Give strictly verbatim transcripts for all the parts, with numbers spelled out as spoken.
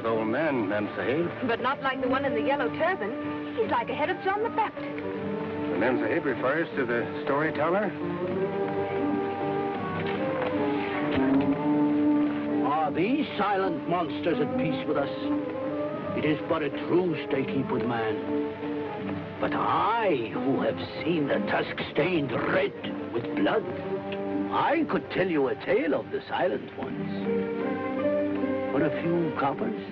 old man, Ma'am Sahib. But not like the one in the yellow turban. He's like a head of John the Baptist. The Ma'am Sahib refers to the storyteller? Are these silent monsters at peace with us? It is but a truce they keep with man. But I, who have seen the tusk stained red with blood, I could tell you a tale of the silent ones. For a few coppers?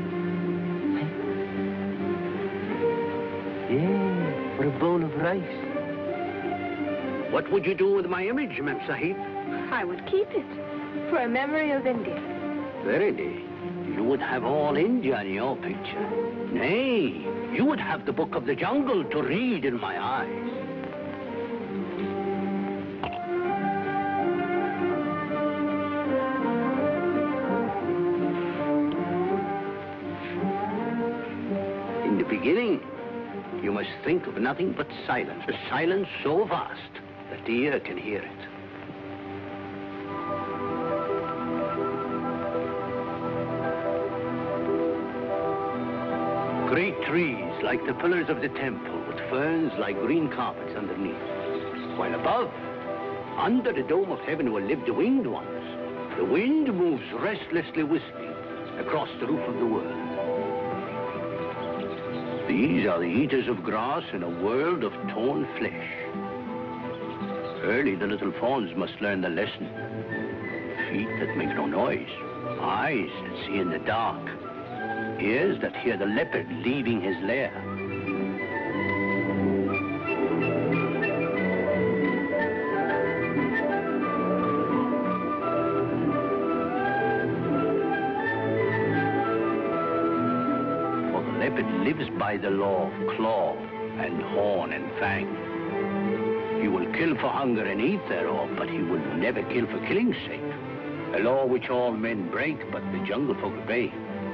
Yeah, for a bowl of rice. What would you do with my image, Ma'am Sahib? I would keep it for a memory of India. Verily, you would have all India in your picture. Nay, you would have the book of the jungle to read in my eyes. In the beginning, you must think of nothing but silence. A silence so vast that the ear can hear it. Great trees like the pillars of the temple, with ferns like green carpets underneath. While above, under the dome of heaven will live the winged ones. The wind moves restlessly whistling across the roof of the world. These are the eaters of grass in a world of torn flesh. Early the little fawns must learn the lesson. Feet that make no noise, eyes that see in the dark, ears that hear the leopard leaving his lair. For the leopard lives by the law of claw and horn and fang. He will kill for hunger and eat thereof, but he will never kill for killing's sake. A law which all men break, but the jungle folk obey.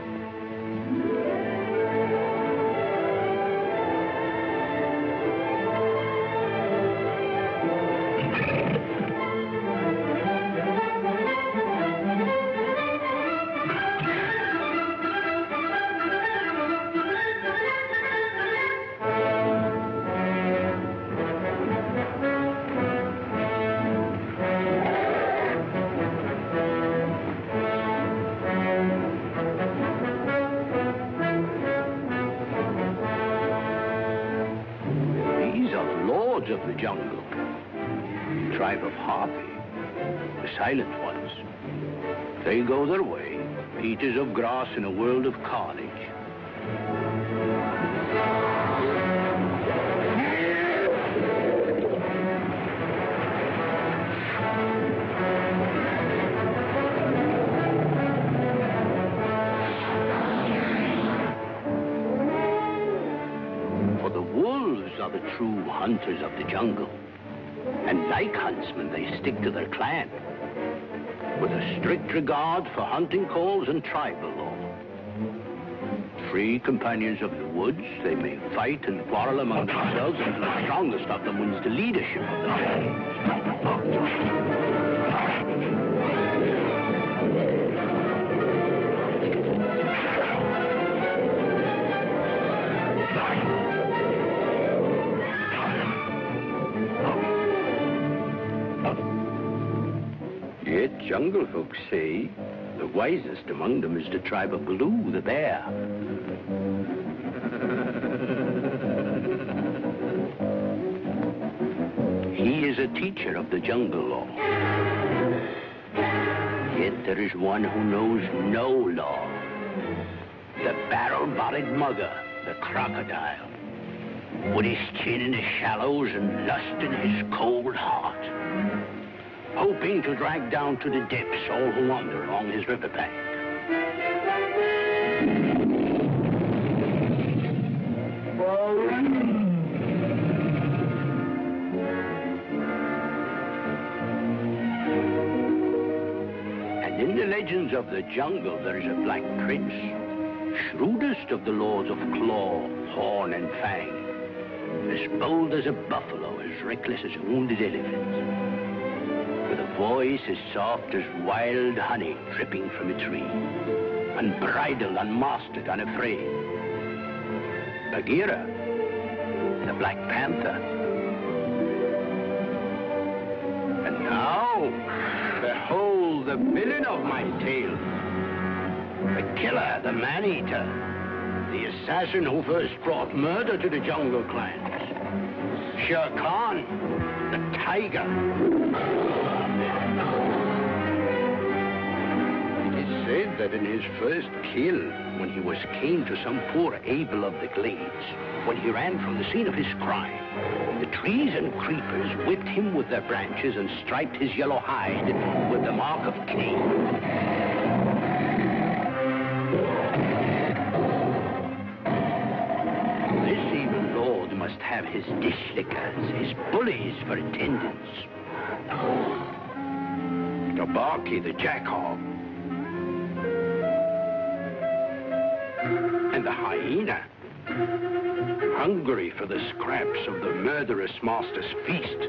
Of the jungle, tribe of Harpy, the silent ones. They go their way, eaters of grass in a world of carnage. Are the true hunters of the jungle. And like huntsmen, they stick to their clan, with a strict regard for hunting calls and tribal law. Free companions of the woods, they may fight and quarrel among themselves until the strongest of them wins the leadership of the clan. Yet jungle folks say the wisest among them is the tribe of Baloo, the bear. He is a teacher of the jungle law. Yet there is one who knows no law. The barrel-bodied mugger, the crocodile, with his chin in the shallows and lust in his cold heart, hoping to drag down to the depths all who wander along his riverbank. And in the legends of the jungle, there is a black prince, shrewdest of the lords of claw, horn, and fang, as bold as a buffalo, as reckless as a wounded elephant, with a voice as soft as wild honey dripping from a tree. unbridled, unmastered, unafraid. Bagheera, the Black Panther. And now, behold the villain of my tale. The killer, the man-eater, the assassin who first brought murder to the jungle clans. Shere Khan, the tiger. It is said that in his first kill, when he was kin to some poor Abel of the glades, when he ran from the scene of his crime, the trees and creepers whipped him with their branches and striped his yellow hide with the mark of Cain. Must have his dish lickers, his bullies for attendants. The Barky, the jackhawk. And the hyena, hungry for the scraps of the murderous master's feast.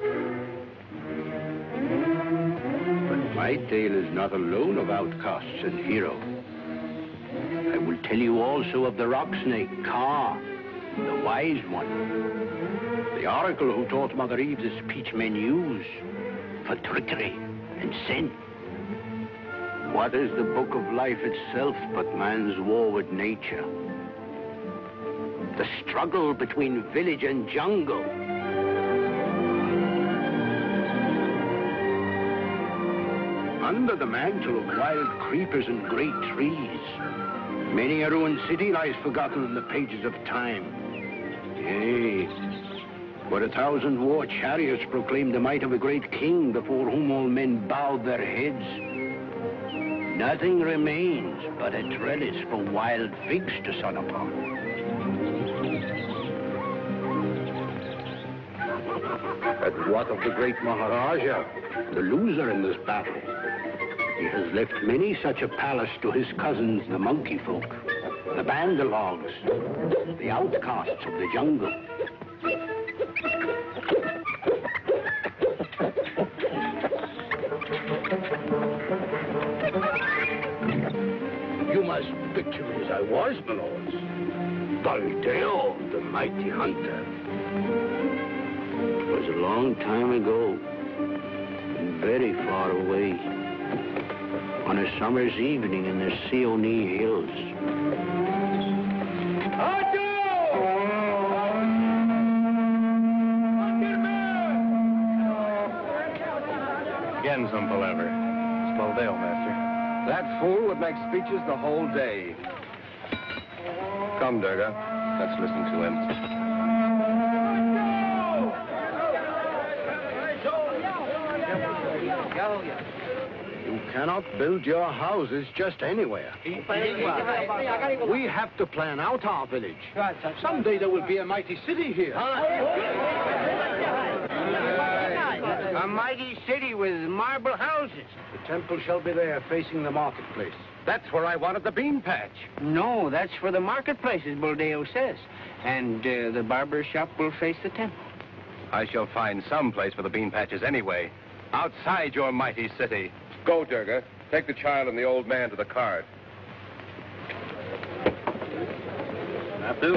But my tale is not alone of outcasts and heroes. I will tell you also of the rock snake, Kaa, the wise one, the oracle who taught Mother Eve the speech men use for trickery and sin. What is the book of life itself but man's war with nature? The struggle between village and jungle. Under the mantle of wild creepers and great trees, many a ruined city lies forgotten in the pages of time. Yea, where a thousand war chariots proclaim the might of a great king before whom all men bowed their heads. Nothing remains but a trellis for wild figs to sun upon. But what of the great Maharaja, the loser in this battle? He has left many such a palace to his cousins, the monkey folk, the bandalogs, the outcasts of the jungle. You must picture me as I was, my lords. Buldeo, the mighty hunter. It was a long time ago, and very far away. On a summer's evening in the Seonee Hills. Again some palaver. It's Buldeo, master. That fool would make speeches the whole day. Come, Durga. Let's listen to him. You cannot build your houses just anywhere. We have to plan out our village. Someday there will be a mighty city here. A mighty city with marble houses. The temple shall be there, facing the marketplace. That's where I wanted the bean patch. No, that's for the marketplace, as Buldeo says. And uh, the barber shop will face the temple. I shall find some place for the bean patches anyway. Outside your mighty city. Go, Durga. Take the child and the old man to the cart. Abdu.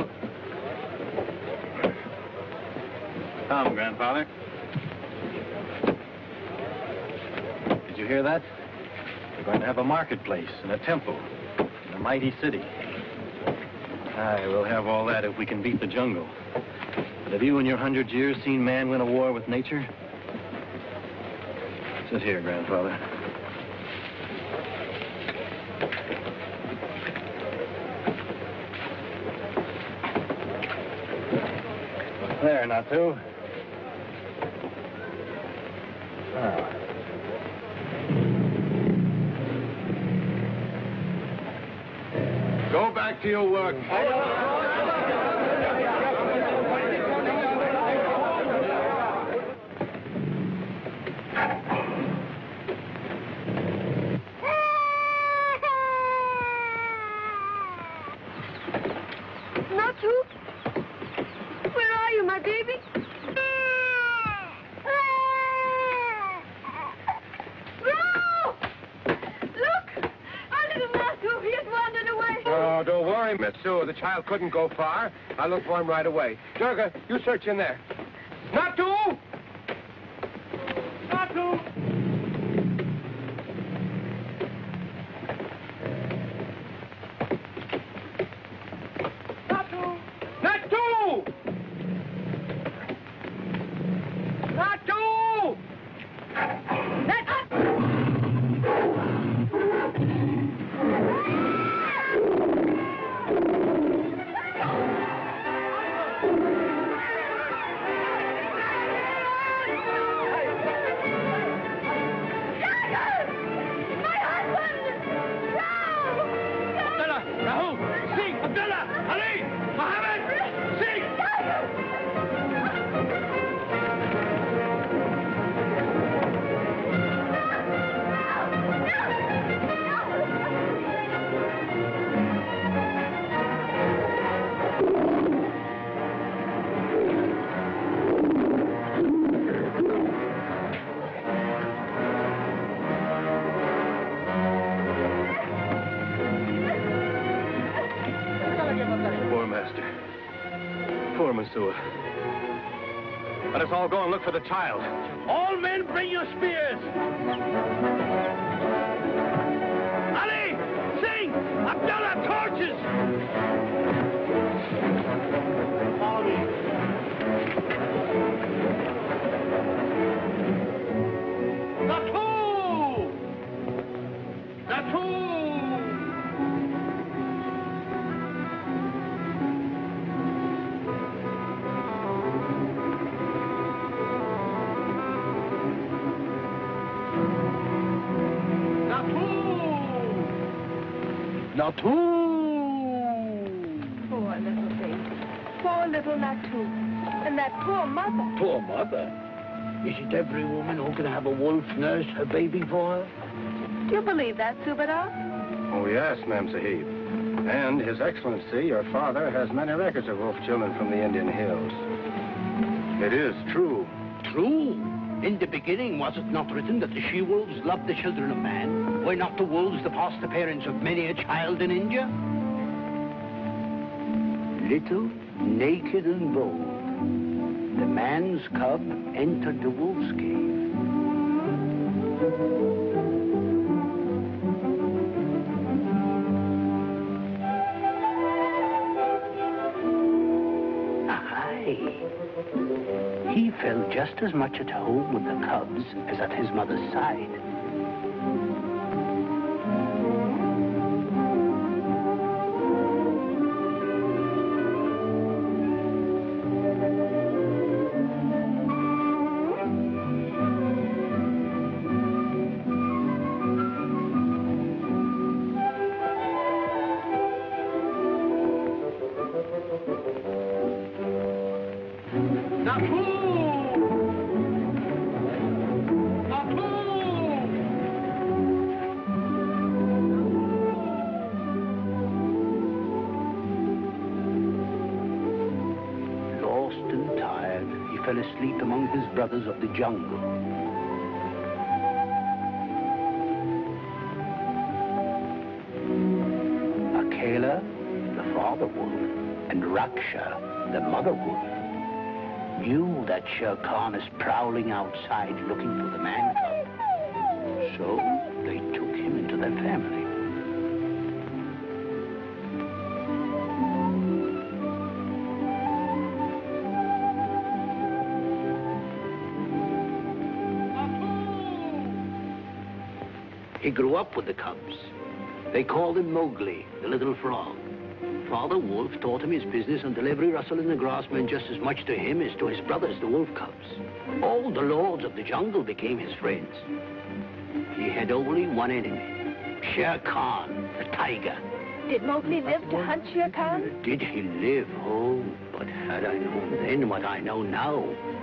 Come, grandfather. Did you hear that? We're going to have a marketplace and a temple in a mighty city. Aye, we'll have all that if we can beat the jungle. But have you in your hundred years seen man win a war with nature? Sit here, grandfather. There, Natu. Ah. Go back to your work. Natu? Where are you, my baby? No! Look! Our little Natu, he has wandered Oh, don't worry, Miss Sue. The child couldn't go far. I'll look for him right away. Durga, you search in there. Natu! Natu! Natu! Natu! Natu! Let us all go and look for the child. All men, bring your spears. Ali, Singh, Abdullah, torches. Follow me. Natu! Natu! Natu! Poor little baby. Poor little Natu. And that poor mother. Poor mother? Is it every woman who can have a wolf nurse her baby for her? Do you believe that, Subadar? Oh, yes, Ma'am Sahib. And His Excellency, your father, has many records of wolf children from the Indian hills. It is true. True? In the beginning, was it not written that the she-wolves loved the children of man? Were not the wolves the foster parents of many a child in India? Little, naked and bold, the man's cub entered the wolf's cave. Aye. He felt just as much at home with the cubs as at his mother's side. Brothers of the jungle. Akela, the father wolf, and Raksha, the mother wolf, knew that Sher Khan is prowling outside looking for the man cub. So they took him into their family. He grew up with the cubs. They called him Mowgli, the little frog. Father Wolf taught him his business until every rustle in the grass meant just as much to him as to his brothers, the wolf cubs. All the lords of the jungle became his friends. He had only one enemy, Sher Khan, the tiger. Did Mowgli live to hunt Sher Khan? Did he live? Oh, but had I known then what I know now.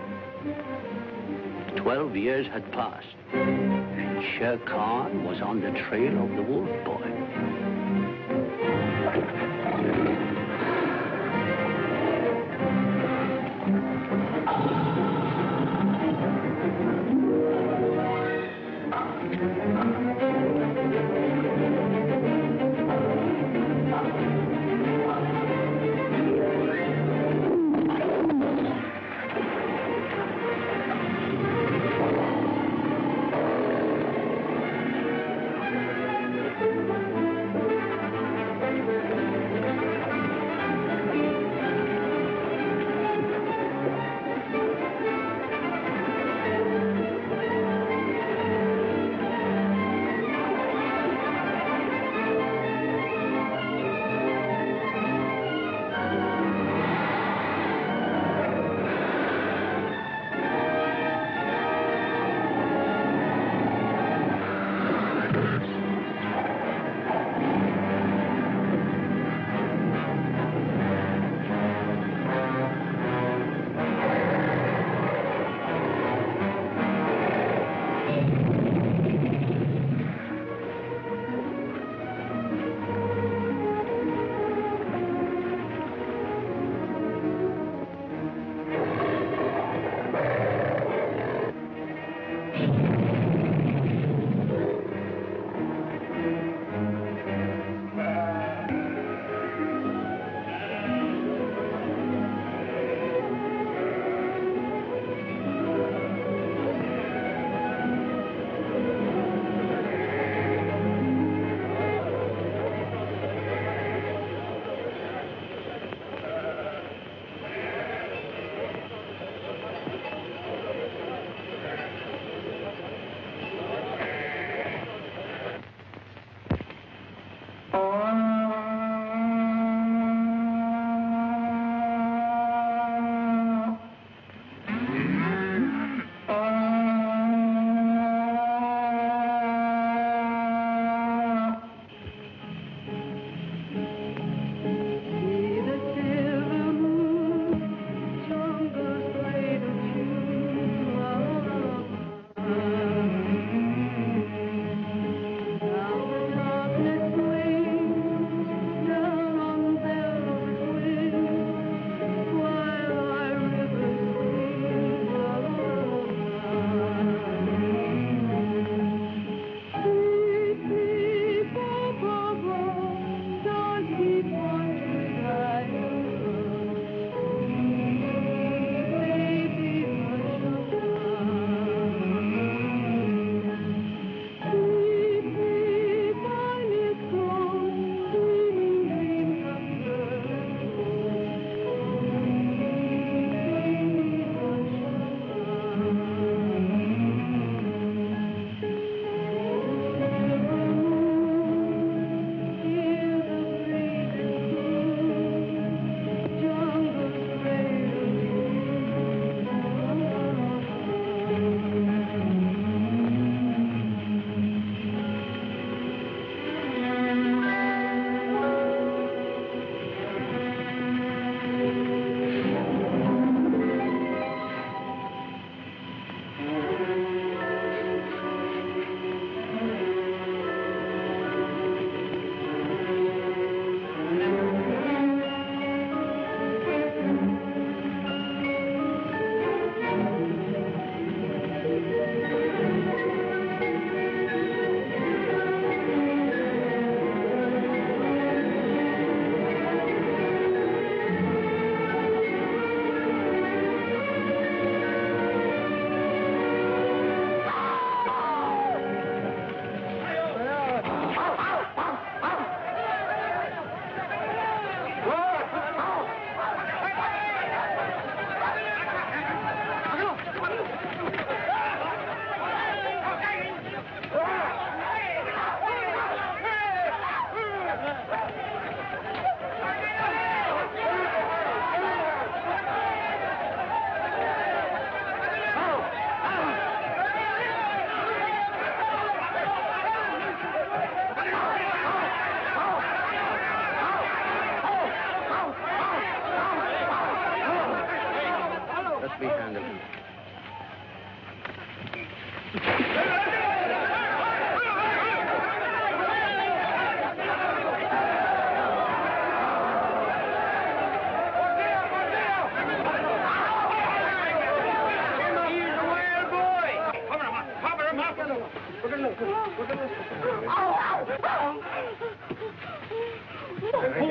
Twelve years had passed. Sher Khan was on the trail of the wolf boy.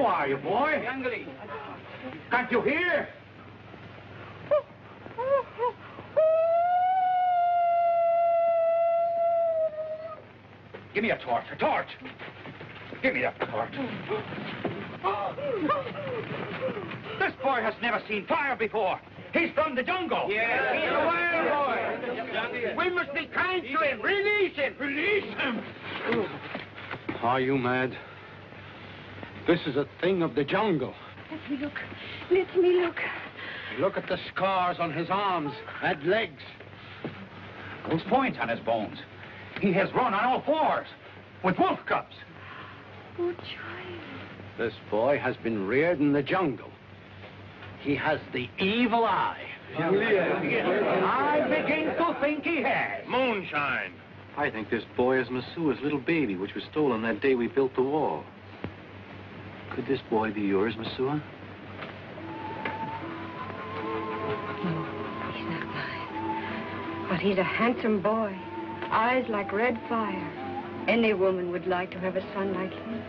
are you, boy? Can't you hear? Give me a torch, a torch. Give me that torch. This boy has never seen fire before. He's from the jungle. Yeah, he's a wild boy. We must be kind to him. Release him. Release him. Are you mad? This is a thing of the jungle. Let me look. Let me look. Look at the scars on his arms and legs. Those points on his bones. He has run on all fours with wolf cubs. Oh, child. This boy has been reared in the jungle. He has the evil eye. I begin to think he has. Moonshine. I think this boy is Masua's little baby, which was stolen that day we built the wall. Could this boy be yours, Masua? No, he's not mine. But he's a handsome boy. Eyes like red fire. Any woman would like to have a son like him.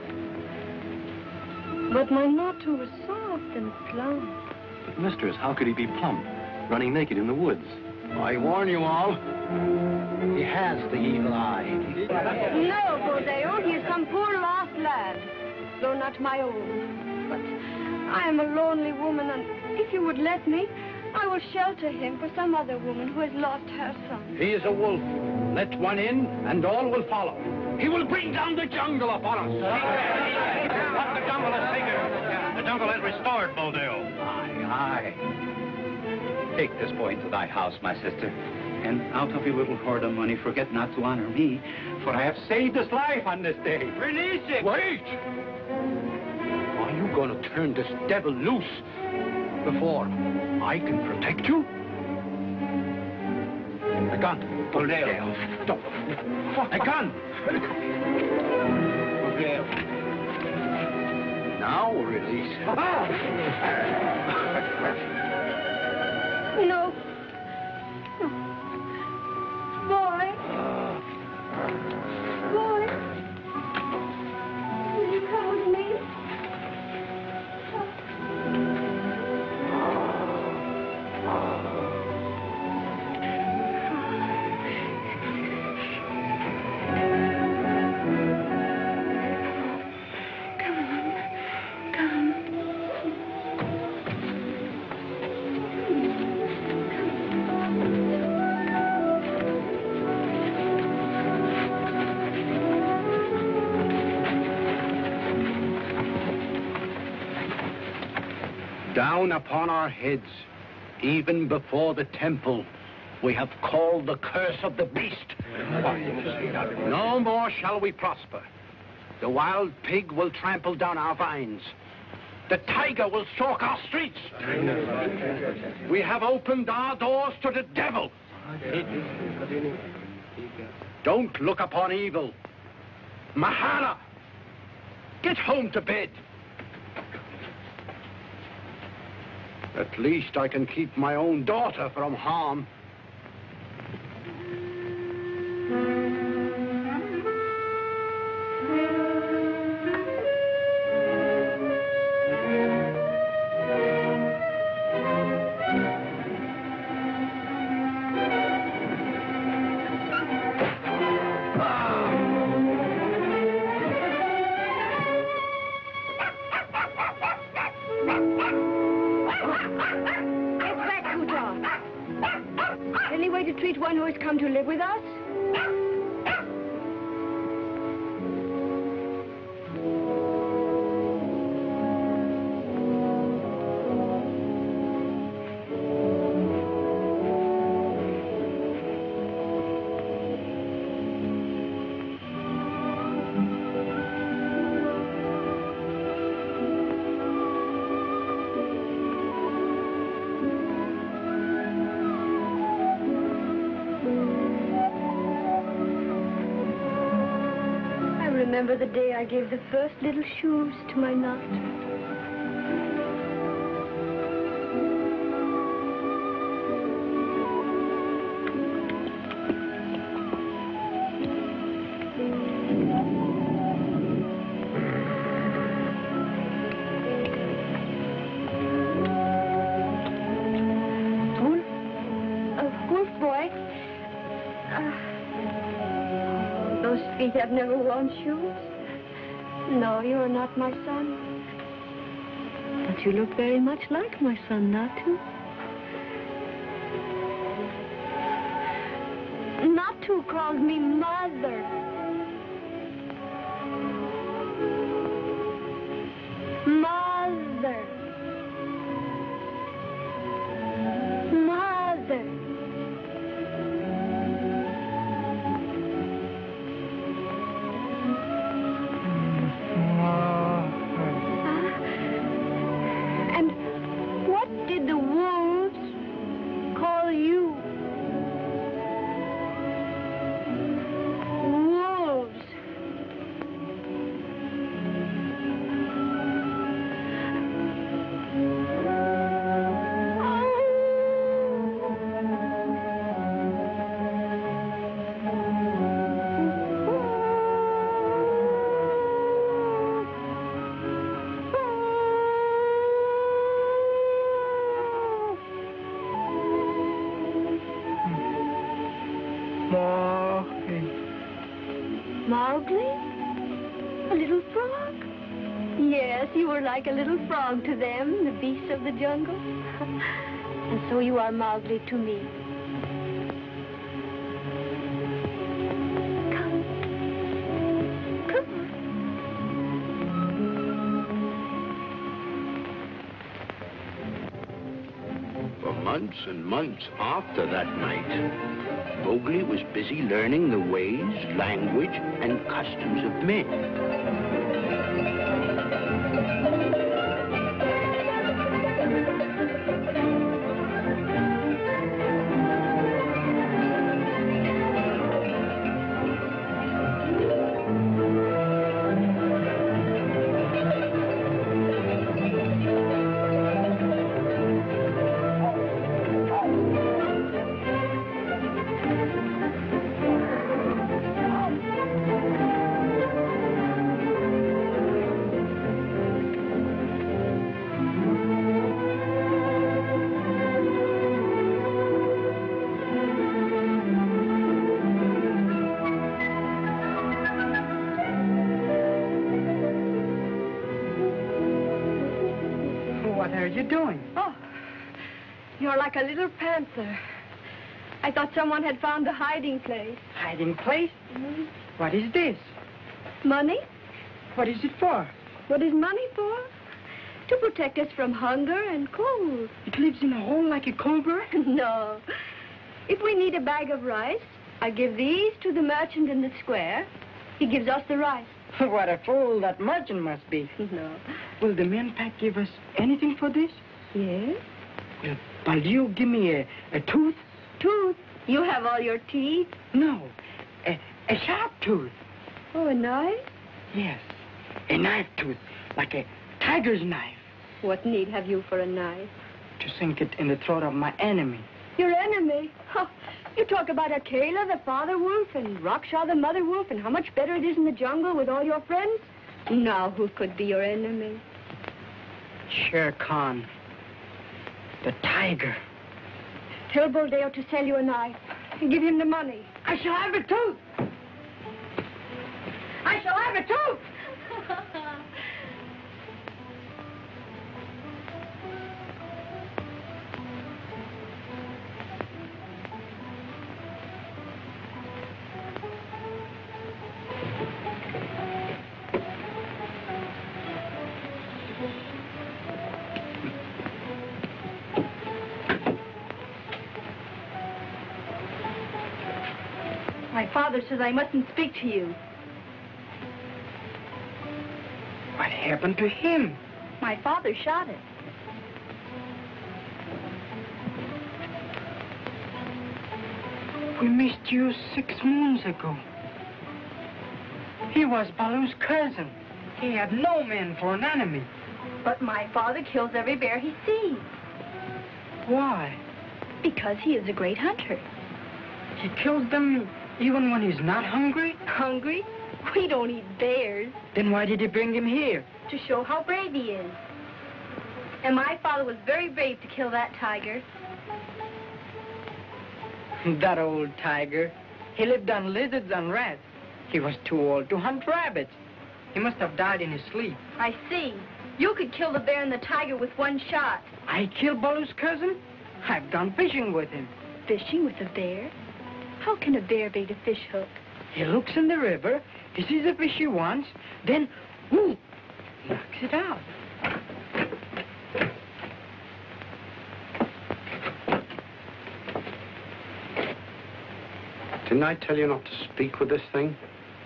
But my Natu was soft and plump. But, mistress, how could he be plump, running naked in the woods? I warn you all. He has the evil eye. No, Bodeo, he is some poor lost lad, though not my own. But I am a lonely woman, and if you would let me, I will shelter him for some other woman who has lost her son. He is a wolf. Let one in, and all will follow. He will bring down the jungle upon us. What the jungle is bigger. The jungle is restored, Bodeo. Aye, aye. Take this boy into thy house, my sister, and out of your little hoard of money, forget not to honor me, for I have saved his life on this day. Release him! Wait! Are you going to turn this devil loose before I can protect you? A gun. Bodeo. Stop. A gun. Bodeo. Now release. No. Boy. Boy. Will you come with me? Down upon our heads, even before the temple, we have called the curse of the beast. No more shall we prosper. The wild pig will trample down our vines. The tiger will stalk our streets. We have opened our doors to the devil. Don't look upon evil. Mahala, get home to bed. At least I can keep my own daughter from harm. To live with us? Remember the day I gave the first little shoes to my nut? feet have never worn shoes. No, you are not my son. But you look very much like my son, Natu. Natu calls me mother. Mother. Mother. And what did the wolves call you? Wolves. Mowgli? A little frog? Yes, you were like a little frog to them, the beasts of the jungle. And so you are Mowgli to me. Come. Come on. For months and months after that night, Mowgli was busy learning the ways, language, and customs of men. What are you doing? Oh, you're like a little panther. I thought someone had found the hiding place. Hiding place? Mm-hmm. What is this? Money? What is it for? What is money for? To protect us from hunger and cold. It lives in a hole like a cobra? No. If we need a bag of rice, I give these to the merchant in the square. He gives us the rice. What a fool that merchant must be. No. Will the man pack give us anything for this? Yes? Will, will you give me a, a tooth? Tooth? You have all your teeth? No, a, a sharp tooth. Oh, a knife? Yes, a knife tooth, like a tiger's knife. What need have you for a knife? To sink it in the throat of my enemy. Your enemy? Huh. You talk about Akela, the father wolf, and Raksha, the mother wolf, and how much better it is in the jungle with all your friends. Now, who could be your enemy? Shere Khan, the tiger. Tell Buldeo to sell you a knife and give him the money. I shall have a tooth. I shall have a tooth. My father says I mustn't speak to you. What happened to him? My father shot it. We missed you six moons ago. He was Baloo's cousin. He had no man for an enemy. But my father kills every bear he sees. Why? Because he is a great hunter. He kills them even when he's not hungry? Hungry? We don't eat bears. Then why did he bring him here? To show how brave he is. And my father was very brave to kill that tiger. That old tiger. He lived on lizards and rats. He was too old to hunt rabbits. He must have died in his sleep. I see. You could kill the bear and the tiger with one shot. I killed Baloo's cousin? I've gone fishing with him. Fishing with a bear? How can a bear bait a fish hook? He looks in the river, he sees a fish he wants, then, whoo, knocks it out. Didn't I tell you not to speak with this thing?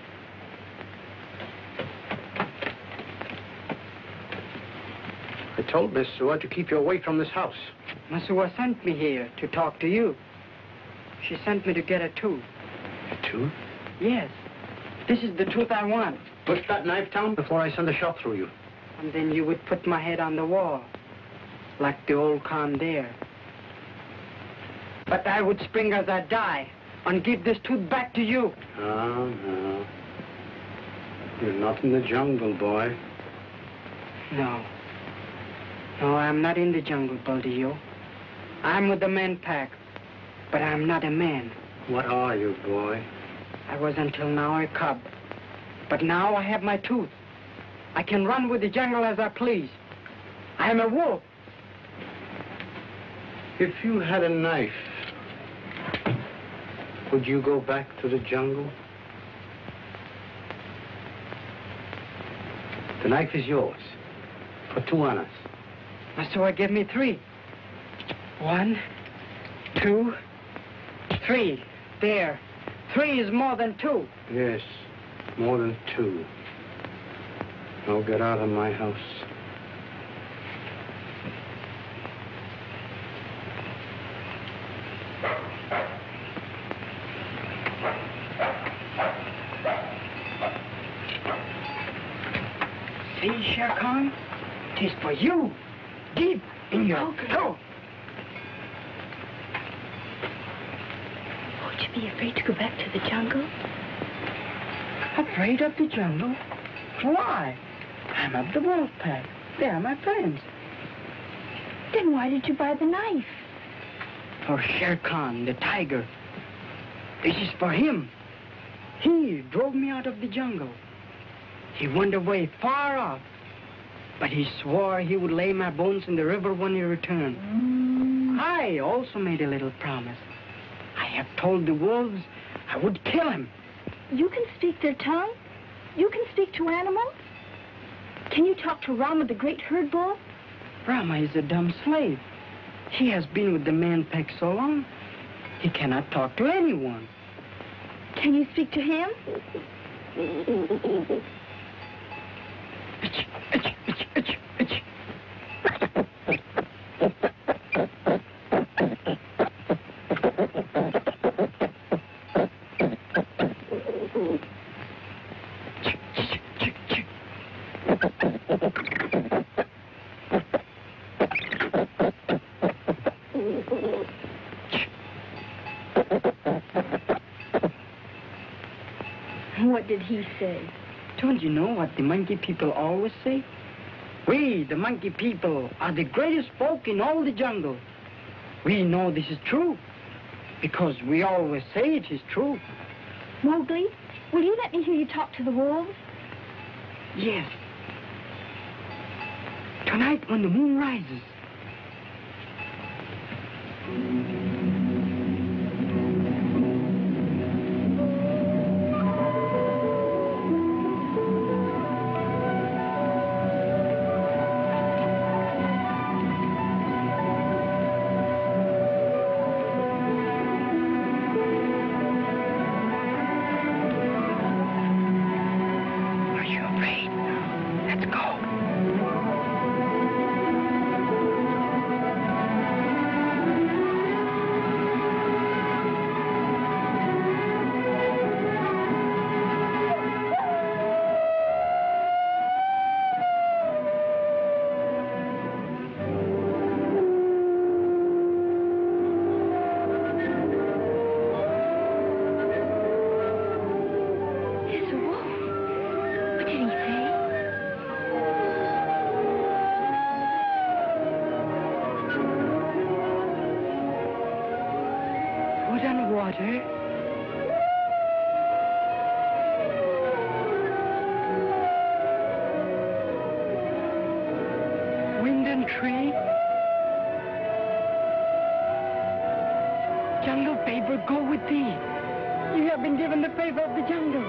I told Miss Seward to keep you away from this house. Masua sent me here to talk to you. She sent me to get a tooth. A tooth? Yes. This is the tooth I want. Put that knife down before I send a shot through you. And then you would put my head on the wall, like the old con there. But I would spring as I die and give this tooth back to you. Oh, no. You're not in the jungle, boy. No. No, I'm not in the jungle, Baldillo. I'm with the man pack, but I'm not a man. What are you, boy? I was until now a cub, but now I have my tooth. I can run with the jungle as I please. I am a wolf. If you had a knife, would you go back to the jungle? The knife is yours. For two annas. So give me three. One, two, three. There. Three is more than two. Yes, more than two. Now get out of my house. See, Shere Khan? It is for you. Deep in your throat. Won't you be afraid to go back to the jungle? Afraid of the jungle? Why? I'm of the wolf pack. They are my friends. Then why did you buy the knife? For Shere Khan, the tiger. This is for him. He drove me out of the jungle. He went away far off. But he swore he would lay my bones in the river when he returned. Mm. I also made a little promise. I have told the wolves I would kill him. You can speak their tongue? You can speak to animals? Can you talk to Rama, the great herd bull? Rama is a dumb slave. He has been with the man pack so long, he cannot talk to anyone. Can you speak to him? Itch, itch, itch, itch, itch. What did he say? Don't you know what the monkey people always say? We, the monkey people, are the greatest folk in all the jungle. We know this is true, because we always say it is true. Mowgli, will you let me hear you talk to the wolves? Yes. Tonight when the moon rises. jungle favor go with thee. You have been given the favor of the jungle.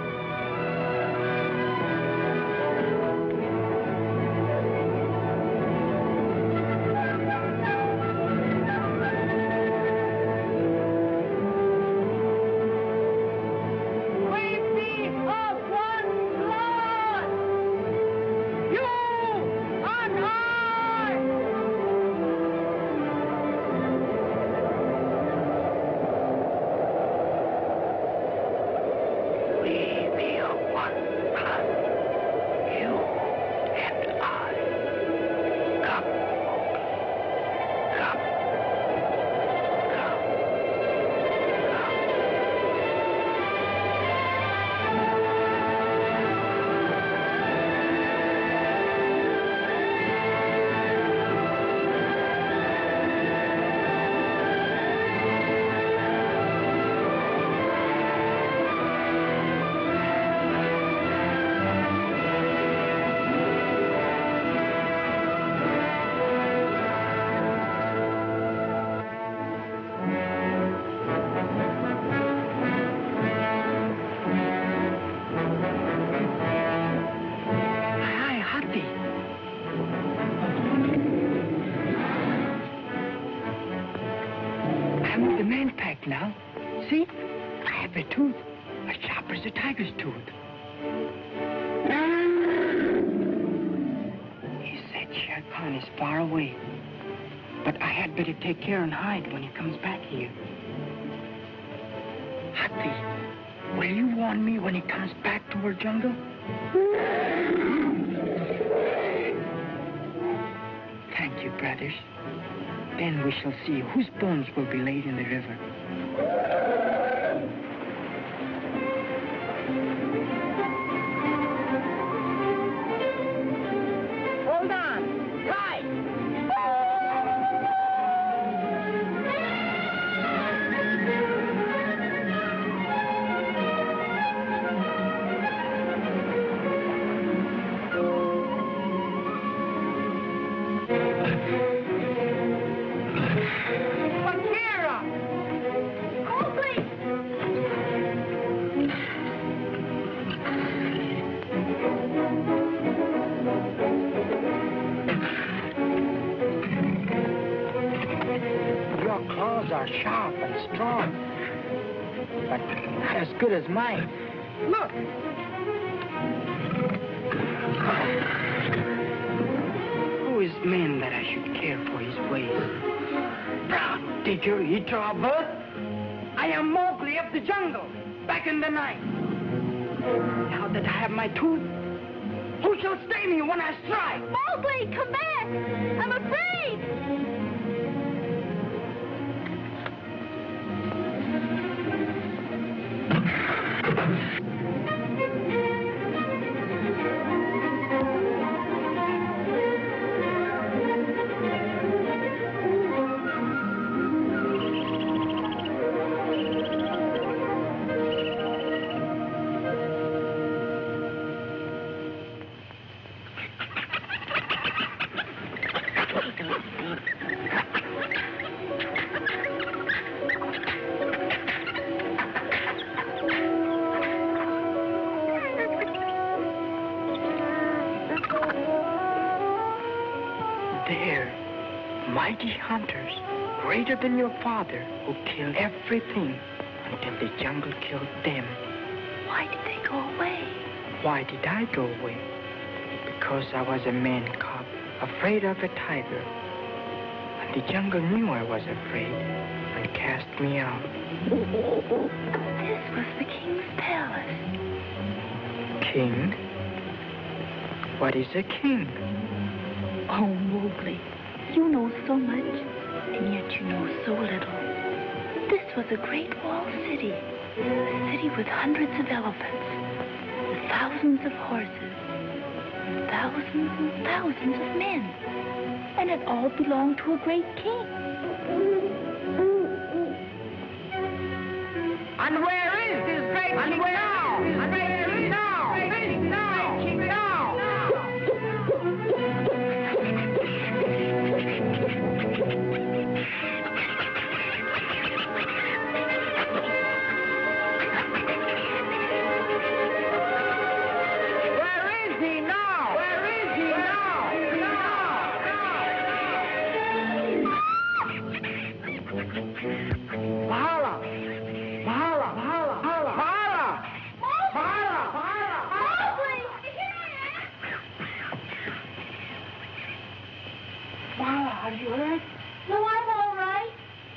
Now, see? I have a tooth as sharp as a tiger's tooth. He said Shere Khan is far away, but I had better take care and hide when he comes back here. Hathi, will you warn me when he comes back to our jungle? Thank you, brothers. Then we shall see whose bones will be laid in the river. Hold on! Right! Are sharp and strong, but not as good as mine. Look! Who is man that I should care for his ways? Brown digger, eater of earth. I am Mowgli of the jungle, back in the night. Now that I have my tooth, who shall stay me when I strike? Mowgli, come back! I'm afraid! Mighty hunters, greater than your father, who killed everything until the jungle killed them. Why did they go away? Why did I go away? Because I was a man cub, afraid of a tiger. And the jungle knew I was afraid and cast me out. This was the king's palace. King? What is a king? Oh, Mowgli. You know so much, and yet you know so little. This was a great walled city, a city with hundreds of elephants, and thousands of horses, and thousands and thousands of men, and it all belonged to a great king. And where is this great king? And where now? And where is he now? Great king now? Great king now? Are you hurt? No, I'm all right.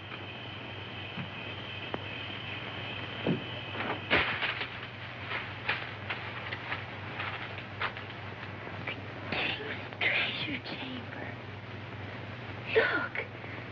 Treasure chamber. Look.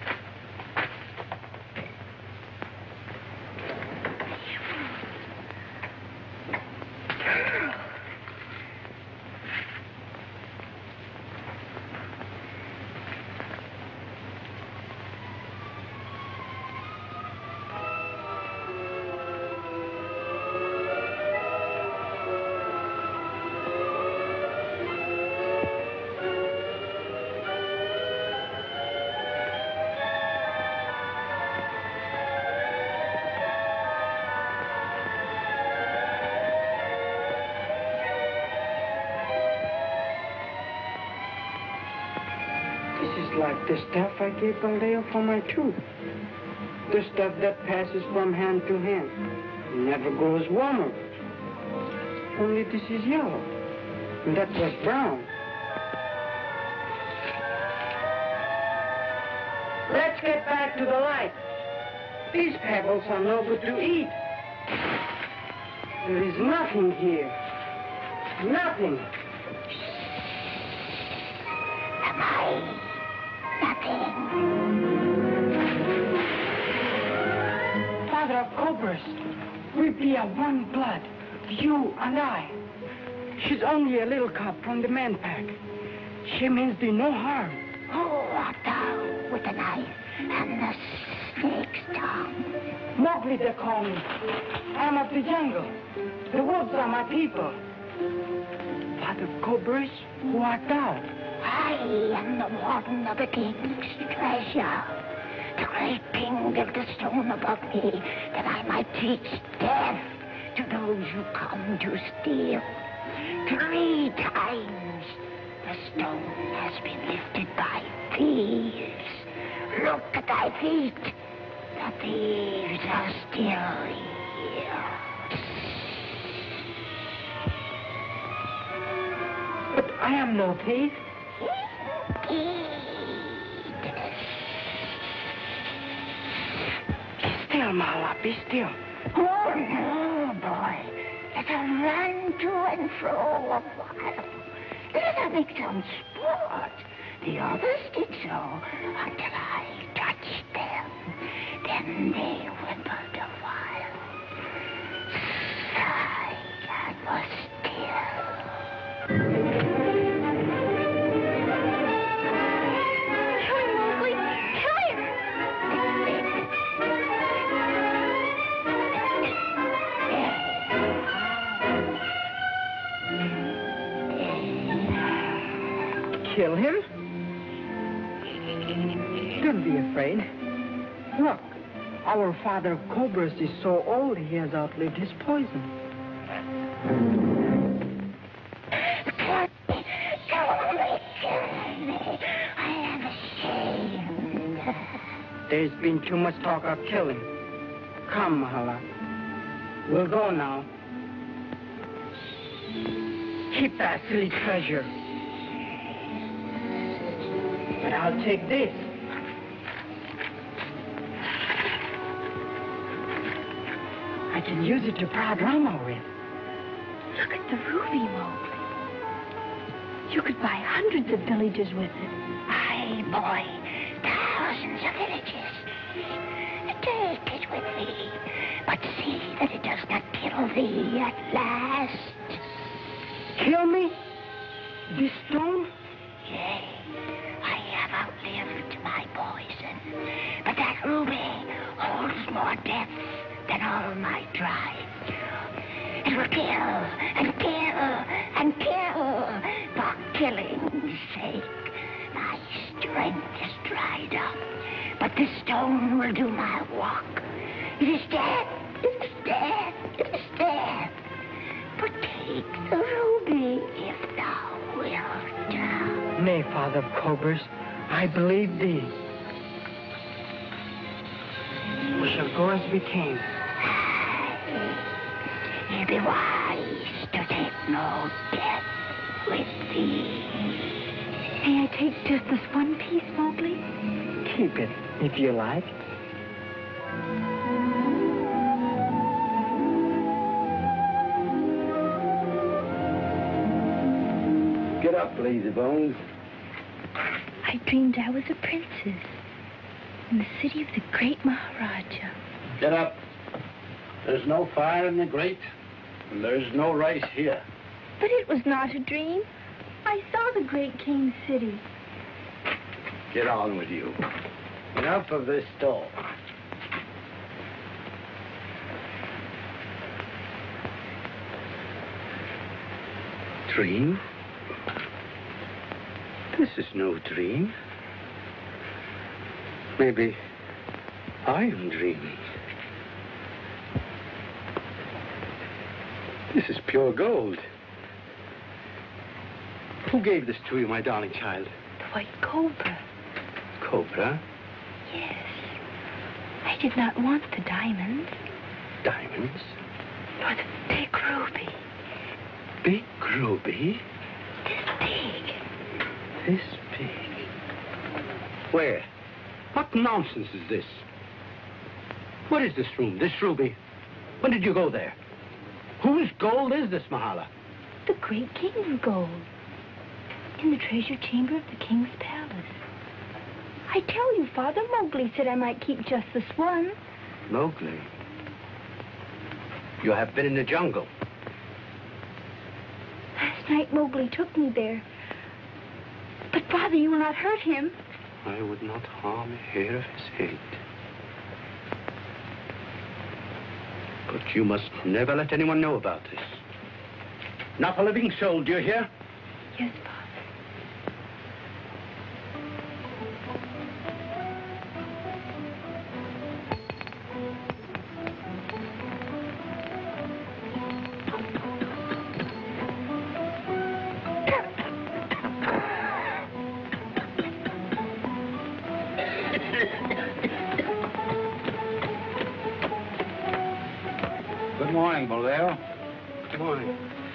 Like the stuff I gave Baldeo for my tooth. The stuff that passes from hand to hand. Never grows warmer. Only this is yellow. And that was brown. Let's get back to the light. These pebbles are no good to eat. There is nothing here. Nothing. Am I? Father of Cobras, we be of one blood, you and I. She's only a little cub from the man pack. She means thee no harm. Who art thou with the knife and the snake's tongue? Mowgli they call me. I am of the jungle. The wolves are my people. Father of Cobras, who art thou? I am the warden of the king's treasure. The great king built a stone above me that I might teach death to those who come to steal. Three times the stone has been lifted by thieves. Look at thy feet. The thieves are still here. But I am no thief. Be still, Mala, be still. Oh, no, boy. Let her run to and fro a while. Let her make some sport. The others did so until I touched them. Then they whimpered a while. Sighed and was still. Kill him? Don't be afraid. Look, our father of Cobras is so old he has outlived his poison. Kill me, kill me. I am ashamed. There's been too much talk of killing. Come, Mahala. We'll go now. Keep that silly treasure. But I'll take this. I can use it to prod Rama with. Look at the ruby, Mowgli. You could buy hundreds of villages with it. Aye, boy. Thousands of villages. Take it with thee. But see that it does not kill thee at last. Kill me? This stone? Yea. I have outlived my poison. But that ruby holds more depth than all my tribe. It will kill and kill and kill. For killing's sake, my strength is dried up. But the stone will do my work. It is dead. It is dead. It is dead. But take the ruby if thou wilt. Nay, Father of Cobras, I believe thee. We shall go as we came. You'd be wise to take no death with thee. May I take just this one piece, Mowgli? Keep it, if you like. Get up, lazy bones. I dreamed I was a princess in the city of the great Maharaja. Get up. There's no fire in the grate, and there's no rice here. But it was not a dream. I saw the great king's city. Get on with you. Enough of this stall. Dream? This is no dream. Maybe I am dreaming. This is pure gold. Who gave this to you, my darling child? The white cobra. Cobra? Yes. I did not want the diamonds. Diamonds? Nor the big ruby. Big ruby? This big. This big. Where? What nonsense is this? What is this room, this ruby? When did you go there? Whose gold is this, Mahala? The great king's gold. In the treasure chamber of the king's palace. I tell you, Father, Mowgli said I might keep just this one. Mowgli? You have been in the jungle. Last night Mowgli took me there. But, Father, you will not hurt him. I would not harm a hair of his head. But you must never let anyone know about this. Not a living soul, do you hear? Yes, Father. Good morning, Buldeo. Good morning.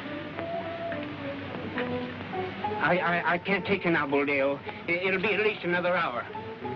I, I, I can't take you now, Buldeo. It'll be at least another hour.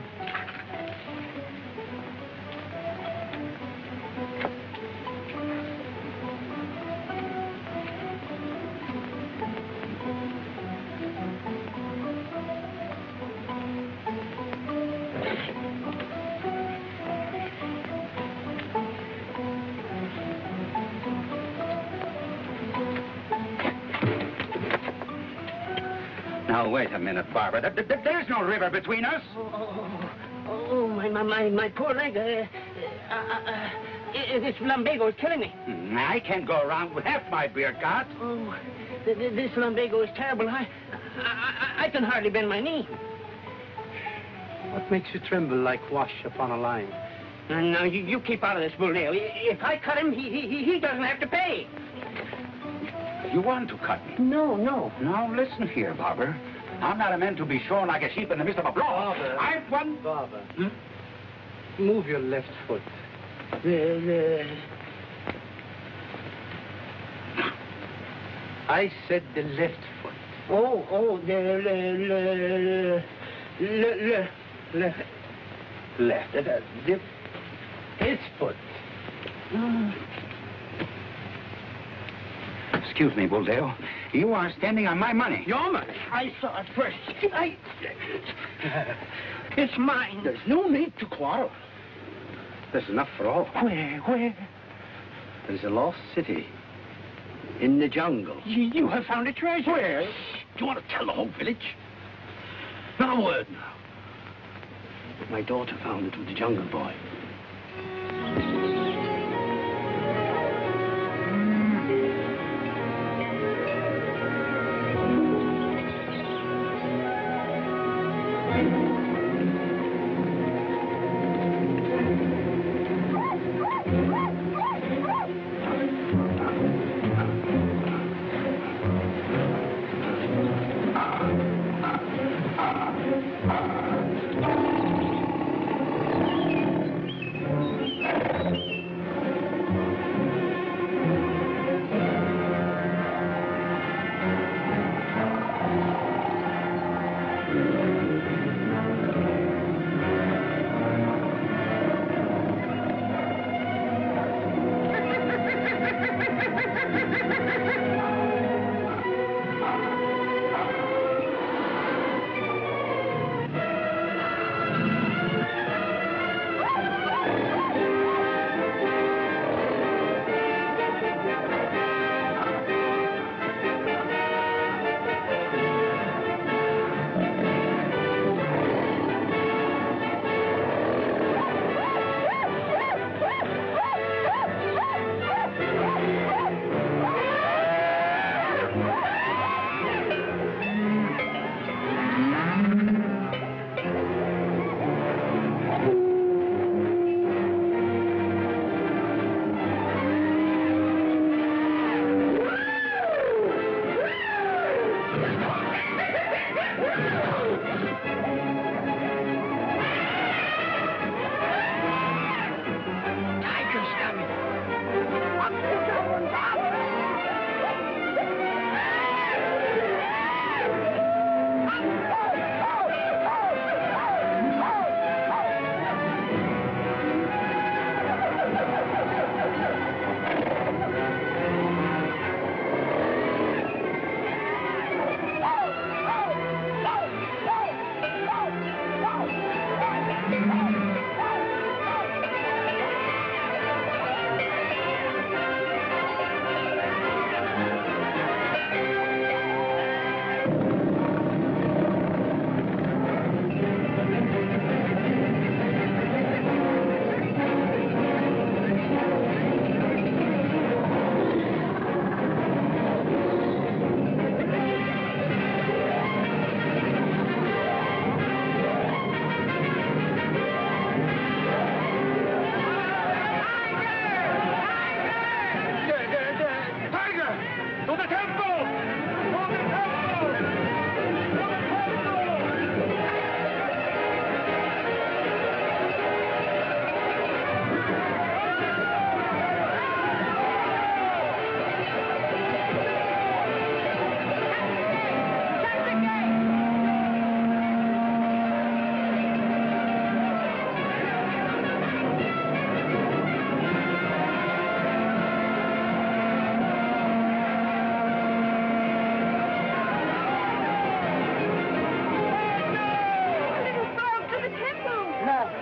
Now, wait a minute, Barbara. There, there, there's no river between us. Oh, oh, oh, oh my, my, my, my poor leg. Uh, uh, uh, uh, this lumbago is killing me. Hmm, I can't go around with half my beard cut. Oh, th th this lumbago is terrible. I, I, I can hardly bend my knee. What makes you tremble like wash upon a line? Uh, now, you, you keep out of this, Buldeo. If I cut him, he, he, he doesn't have to pay. You want to cut me? No, no. Now, listen here, Barbara. I'm not a man to be shorn like a sheep in the midst of a flock. Barbara. I want... Barbara. Hmm? Move your left foot. The, the... I said the left foot. Oh, oh, the, le, le, le, le, left. Left. Uh, the, his foot. Oh. Excuse me, Buldeo. You are standing on my money. Your money? I saw it first. I... It's mine. There's no need to quarrel. There's enough for all. Where, where? There's a lost city. In the jungle. You, you have found a treasure. Where? Do you want to tell the whole village? Not a word now. My daughter found it with the jungle boy.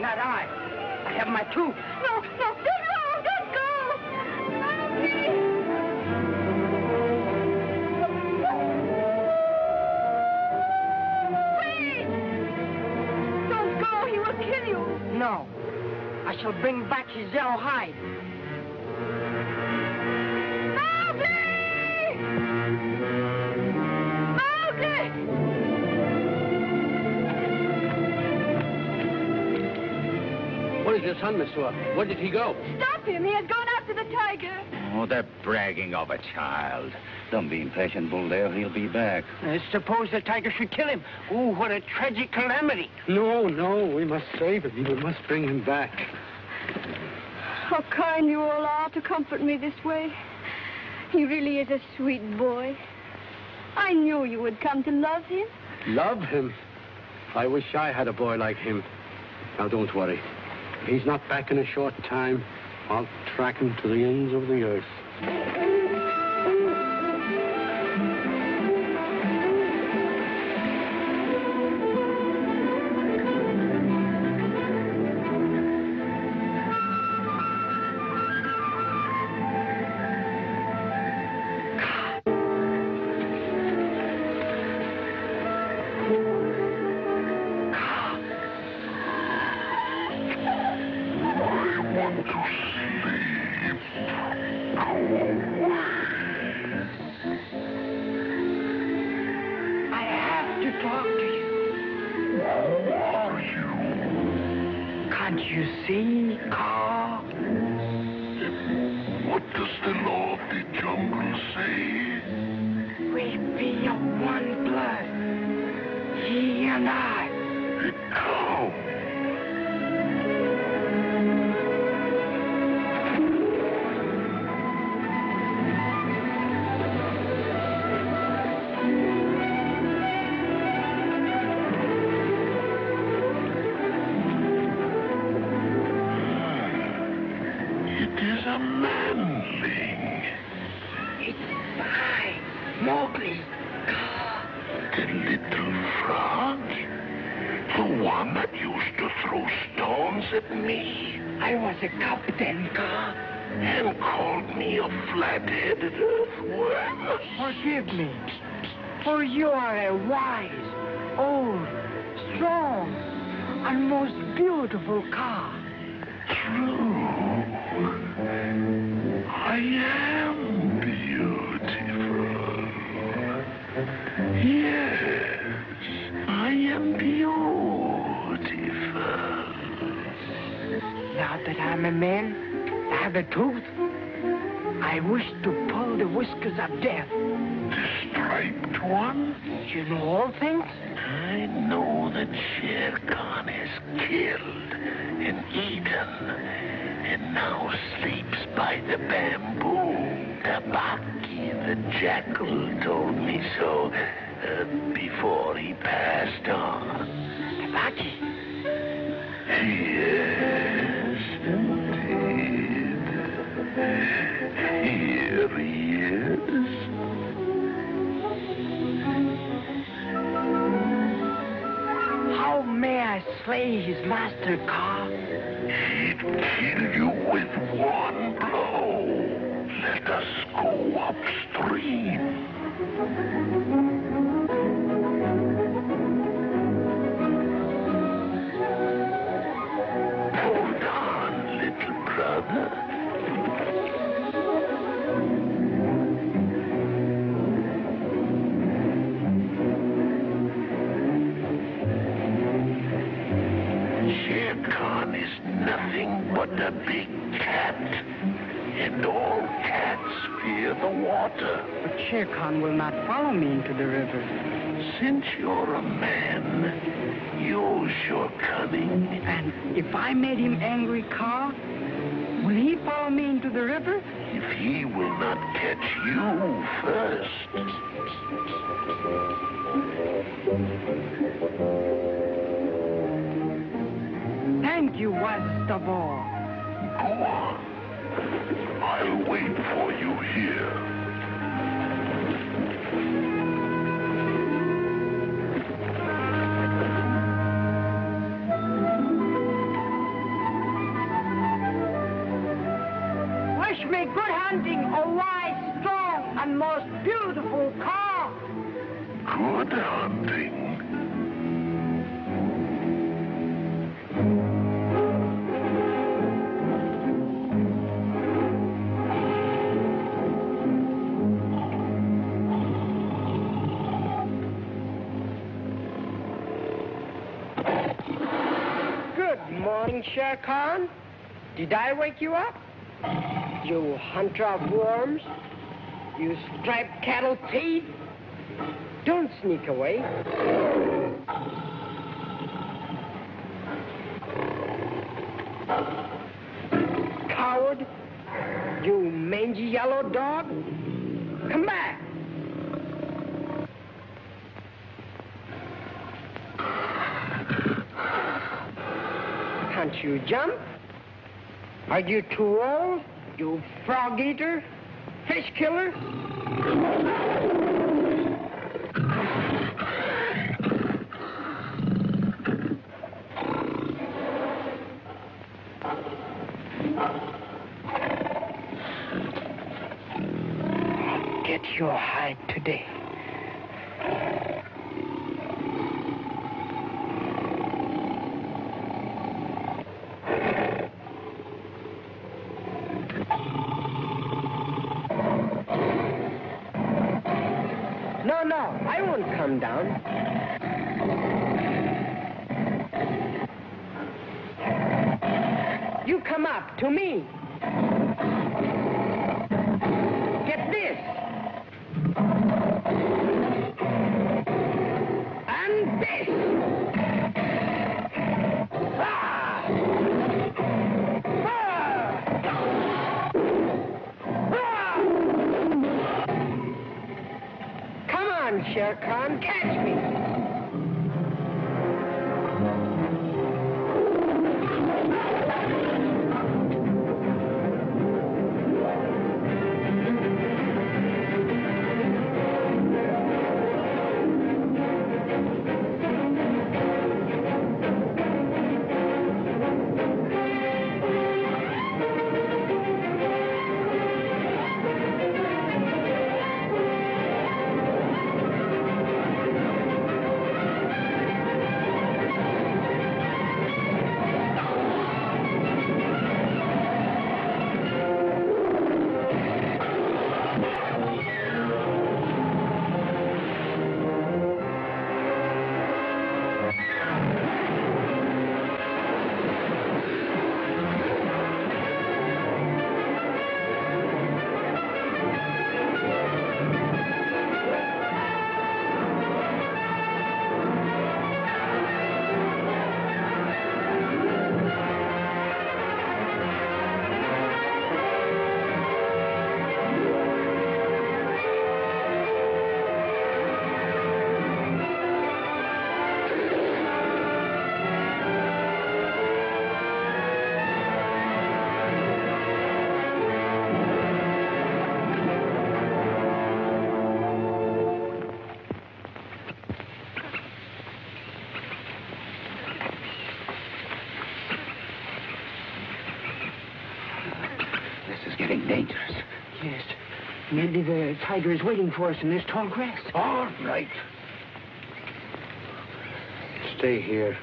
not I. I have my tooth. No, no, don't go, don't go. No, please. Wait. Don't go, he will kill you. No. I shall bring back his yellow hide. What is your son, Monsieur? Where did he go? Stop him. He has gone after the tiger. Oh, they're bragging of a child. Don't be impatient, Buldeo. He'll be back. Uh, suppose the tiger should kill him. Oh, what a tragic calamity. No, no, we must save him. We must bring him back. How kind you all are to comfort me this way. He really is a sweet boy. I knew you would come to love him. Love him? I wish I had a boy like him. Now, don't worry. If he's not back in a short time, I'll track him to the ends of the earth. Forgive me, for you are a wise, old, strong, and most beautiful car. True. I am beautiful. Yes, I am beautiful. Now that I'm a man, I have a tooth. I wish to pull the whiskers of death. The striped one? You know all things? I know that Shere Khan is killed and eaten, and now sleeps by the bamboo. Tabaki the jackal told me so uh, before he passed on. Tabaki? Yes, indeed. Here he is. How may I slay his master, Ka? He'd kill you with one blow. Let us go upstream. Hold on, little brother. Shere Khan is nothing but a big cat, and all cats fear the water. But Shere Khan will not follow me into the river. Since you're a man, use your cunning. And if I made him angry, Ka, will he follow me into the river? If he will not catch you first. Thank you, wisest of all. Go on. I'll wait for you here. hunting a wise, strong, and most beautiful cow. Good hunting. Good morning, Shere Khan. Did I wake you up? You hunter of worms. You striped cattle thief. Don't sneak away. Coward. You mangy yellow dog. Come back. Can't you jump? Are you too old, you frog eater, fish killer? I'll get your hide today. No, no, I won't come down. You come up to me. Get this. And this. Ah! Ah! Ah! Come on, Shere Khan, catch me. Getting dangerous. Yes. Maybe the tiger is waiting for us in this tall grass. All right. Stay here.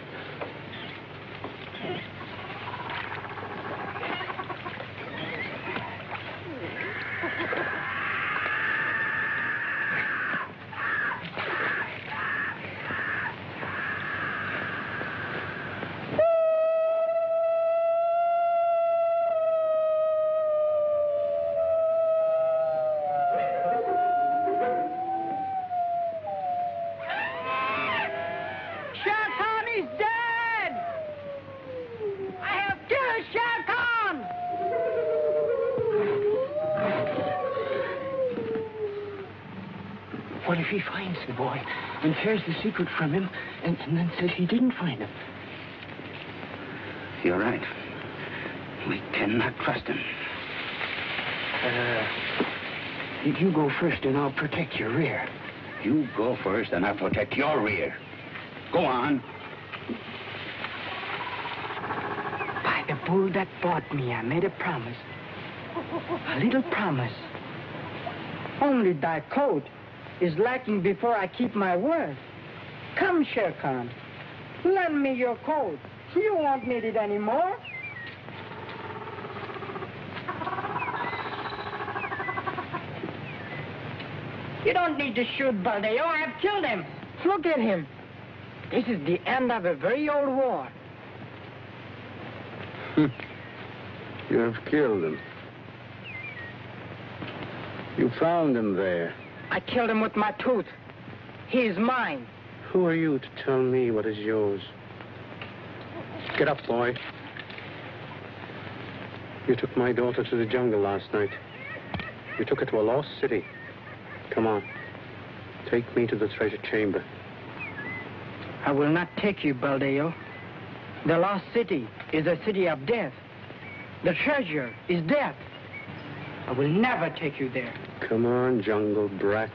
What if he finds the boy and tears the secret from him and, and then says he didn't find him? You're right. We cannot trust him. Uh, you go first and I'll protect your rear. You go first and I'll protect your rear. Go on. By the bull that bought me, I made a promise. A little promise. Only thy coat is lacking before I keep my word. Come, Shere Khan. Lend me your coat. You won't need it anymore. You don't need to shoot Baldeo. I've killed him. Look at him. This is the end of a very old war. You have killed him. You found him there. I killed him with my tooth. He is mine. Who are you to tell me what is yours? Get up, boy. You took my daughter to the jungle last night. You took her to a lost city. Come on. Take me to the treasure chamber. I will not take you, Baldeo. The lost city is a city of death. The treasure is death. I will never take you there. Come on, jungle brat.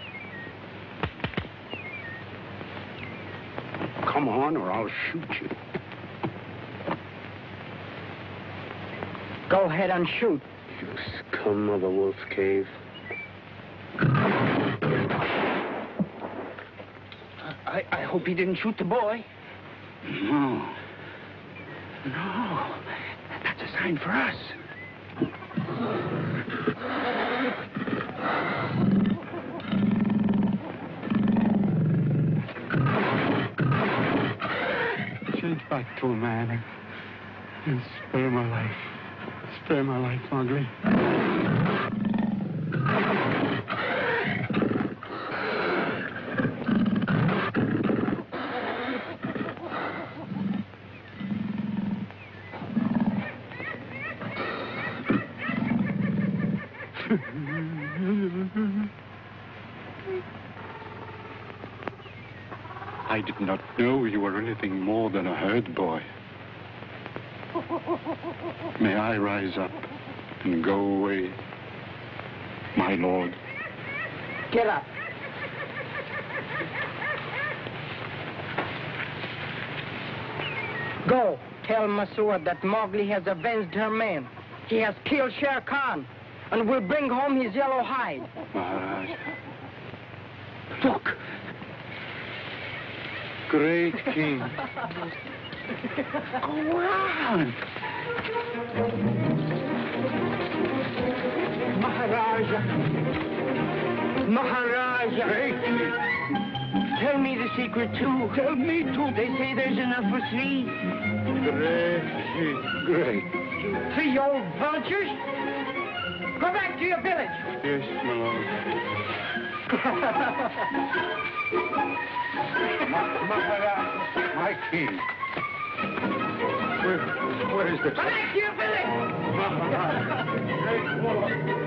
Come on, or I'll shoot you. Go ahead and shoot. You scum of a wolf cave. I, I hope he didn't shoot the boy. No. No. That's a sign for us. Change back to a man and spare my life. Spare my life, Mowgli. I did not know you were anything more than a herd boy. May I rise up and go away, my lord? Get up. Go. Tell Masua that Mowgli has avenged her men. He has killed Shere Khan and will bring home his yellow hide. Maharaj. Look. Great king. Go on. Maharaja. Maharaja. Great king. Tell me the secret, too. Tell me too. They say there's enough for three. Great king. Great. You three old vultures. Go back to your village. Yes, my lord. Maharaj, my king. Where, where is the... Go back to your village. Maharaj, great war.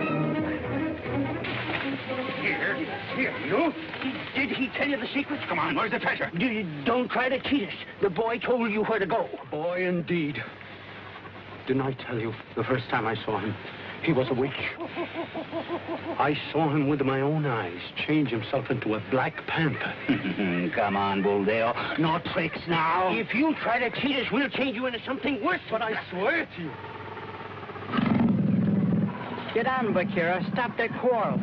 Here, here, you. Did he tell you the secrets? Come on, where's the treasure? You don't try to cheat us. The boy told you where to go. Boy, indeed. Didn't I tell you the first time I saw him? He was a witch. I saw him with my own eyes change himself into a black panther. Come on, Buldeo. No tricks now. If you try to cheat us, we'll change you into something worse. But I swear to you. Get on, Bakira. Stop that quarrel.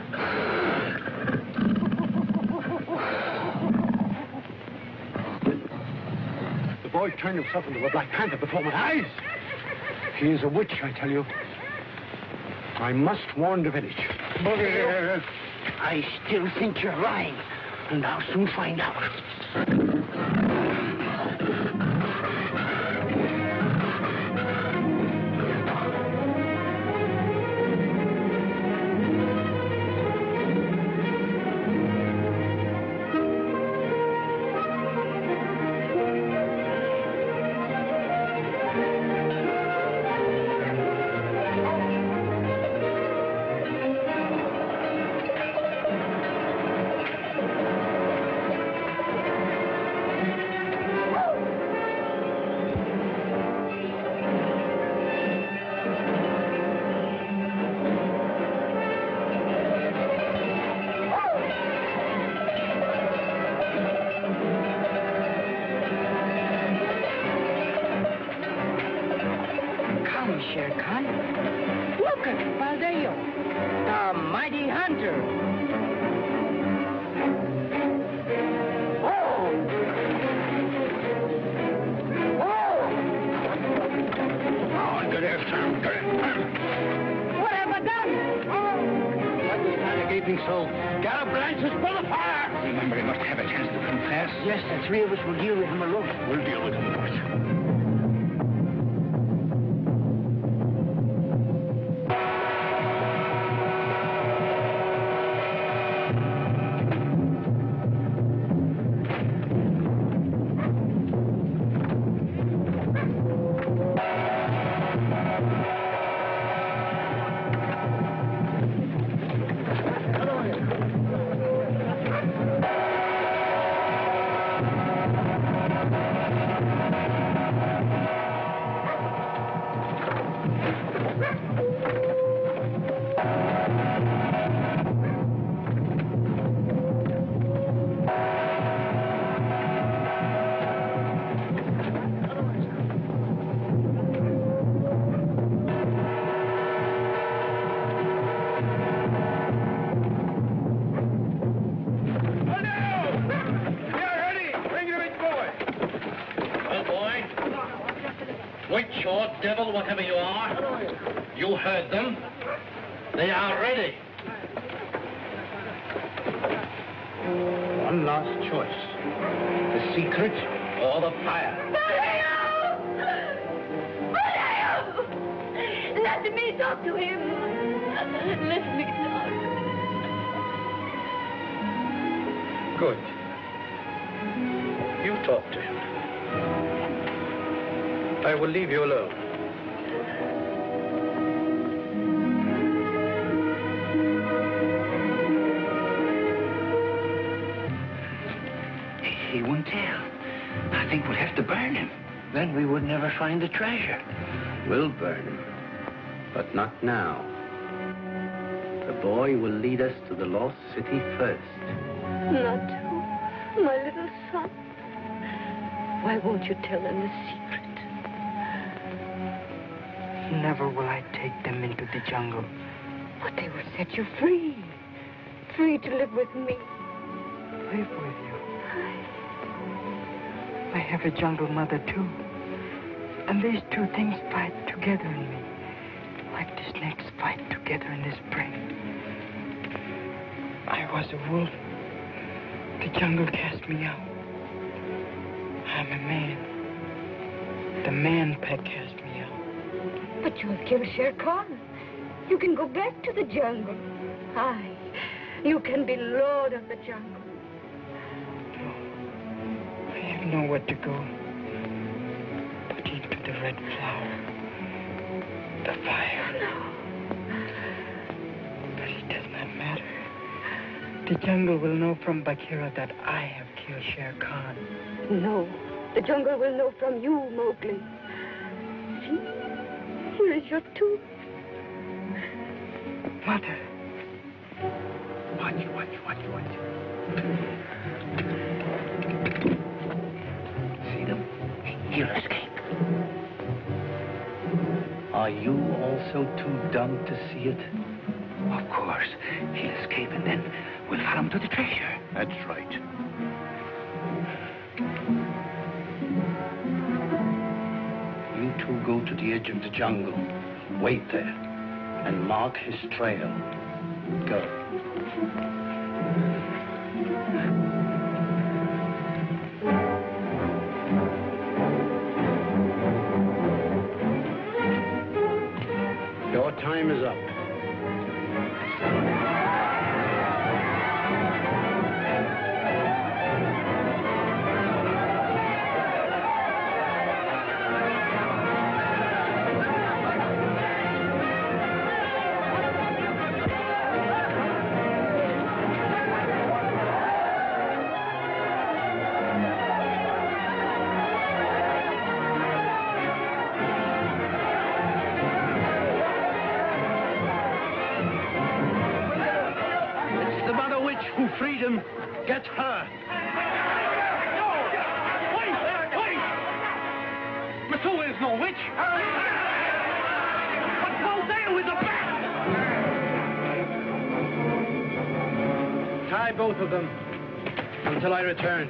The boy turned himself into a black panther before my eyes. He is a witch, I tell you. I must warn the village. Buldeo, I still think you're lying, and I'll soon find out. Look at Baldeo, the mighty hunter. Oh! Oh! Oh, good afternoon. Good afternoon. What have I done? Oh! What are you kind of gaping so? Got a branches full of fire! Remember, he must have a chance to confess. Yes, the three of us will deal with him alone. We'll deal with him first. Witch or devil, whatever you are, you heard them. They are ready. One last choice. The secret or the fire. Let me talk to him. Let me talk. Good. You talk to him. I will leave you alone. He won't tell. I think we'll have to burn him. Then we would never find the treasure. We'll burn him, but not now. The boy will lead us to the lost city first. Not to my little son. Why won't you tell them the secret? Never will I take them into the jungle. But they will set you free. Free to live with me. Live with you. I have a jungle mother, too. And these two things fight together in me. Like the snakes fight together in this brain. I was a wolf. The jungle cast me out. I'm a man. The man pack cast me out. But you have killed Shere Khan. You can go back to the jungle. Aye, you can be lord of the jungle. No, I have nowhere to go but into the red flower. The fire. No. But it does not matter. The jungle will know from Bagheera that I have killed Shere Khan. No, the jungle will know from you, Mowgli. See? Here is your tooth. Mother. Watch, watch, watch, watch. See them? He'll escape. Are you also too dumb to see it? Of course. He'll escape and then we'll follow him to the treasure. That's right. You two go to the edge of the jungle. Wait there and mark his trail. Go. Your time is up. Freedom, get her. No! Wait! Wait! Messua is no witch. But Baldeo you with the bat! Tie both of them until I return.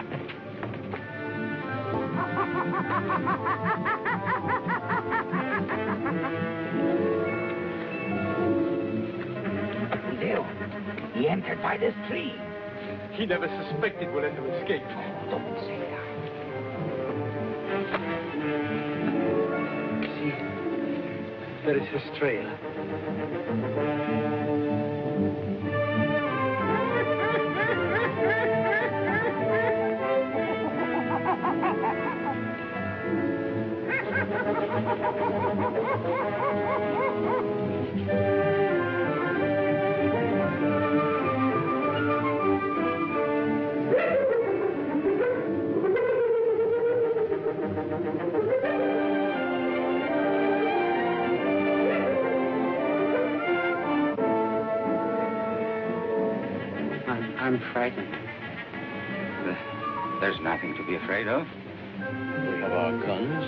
Leo, he entered by this tree. He never suspected we'll let him escape. Don't say that. See, there is his trail. I'm frightened. There's nothing to be afraid of. We have our guns.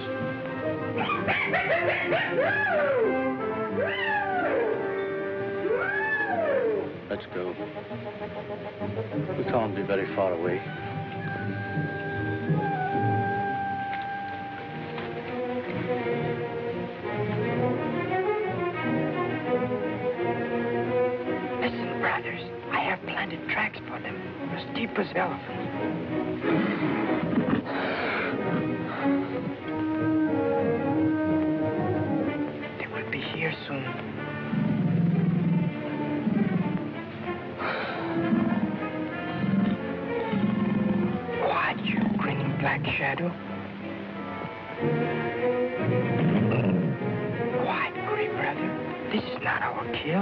Let's go. We can't be very far away. Listen, brothers. I have planted tracks for them, as deep as elephants. They will be here soon. Quiet, you grinning black shadow. Quiet, Gray brother. This is not our kill.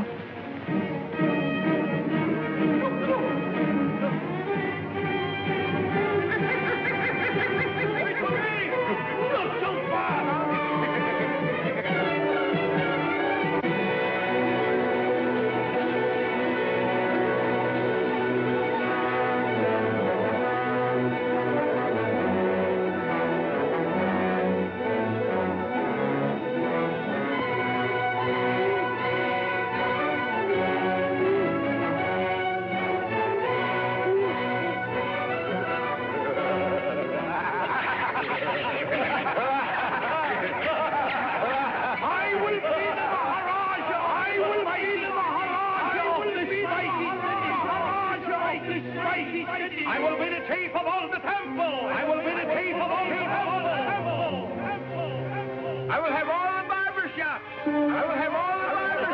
I will be the chief of all the temple! I will be the chief of all the temple! I will have all the barber shops! I will have all the barber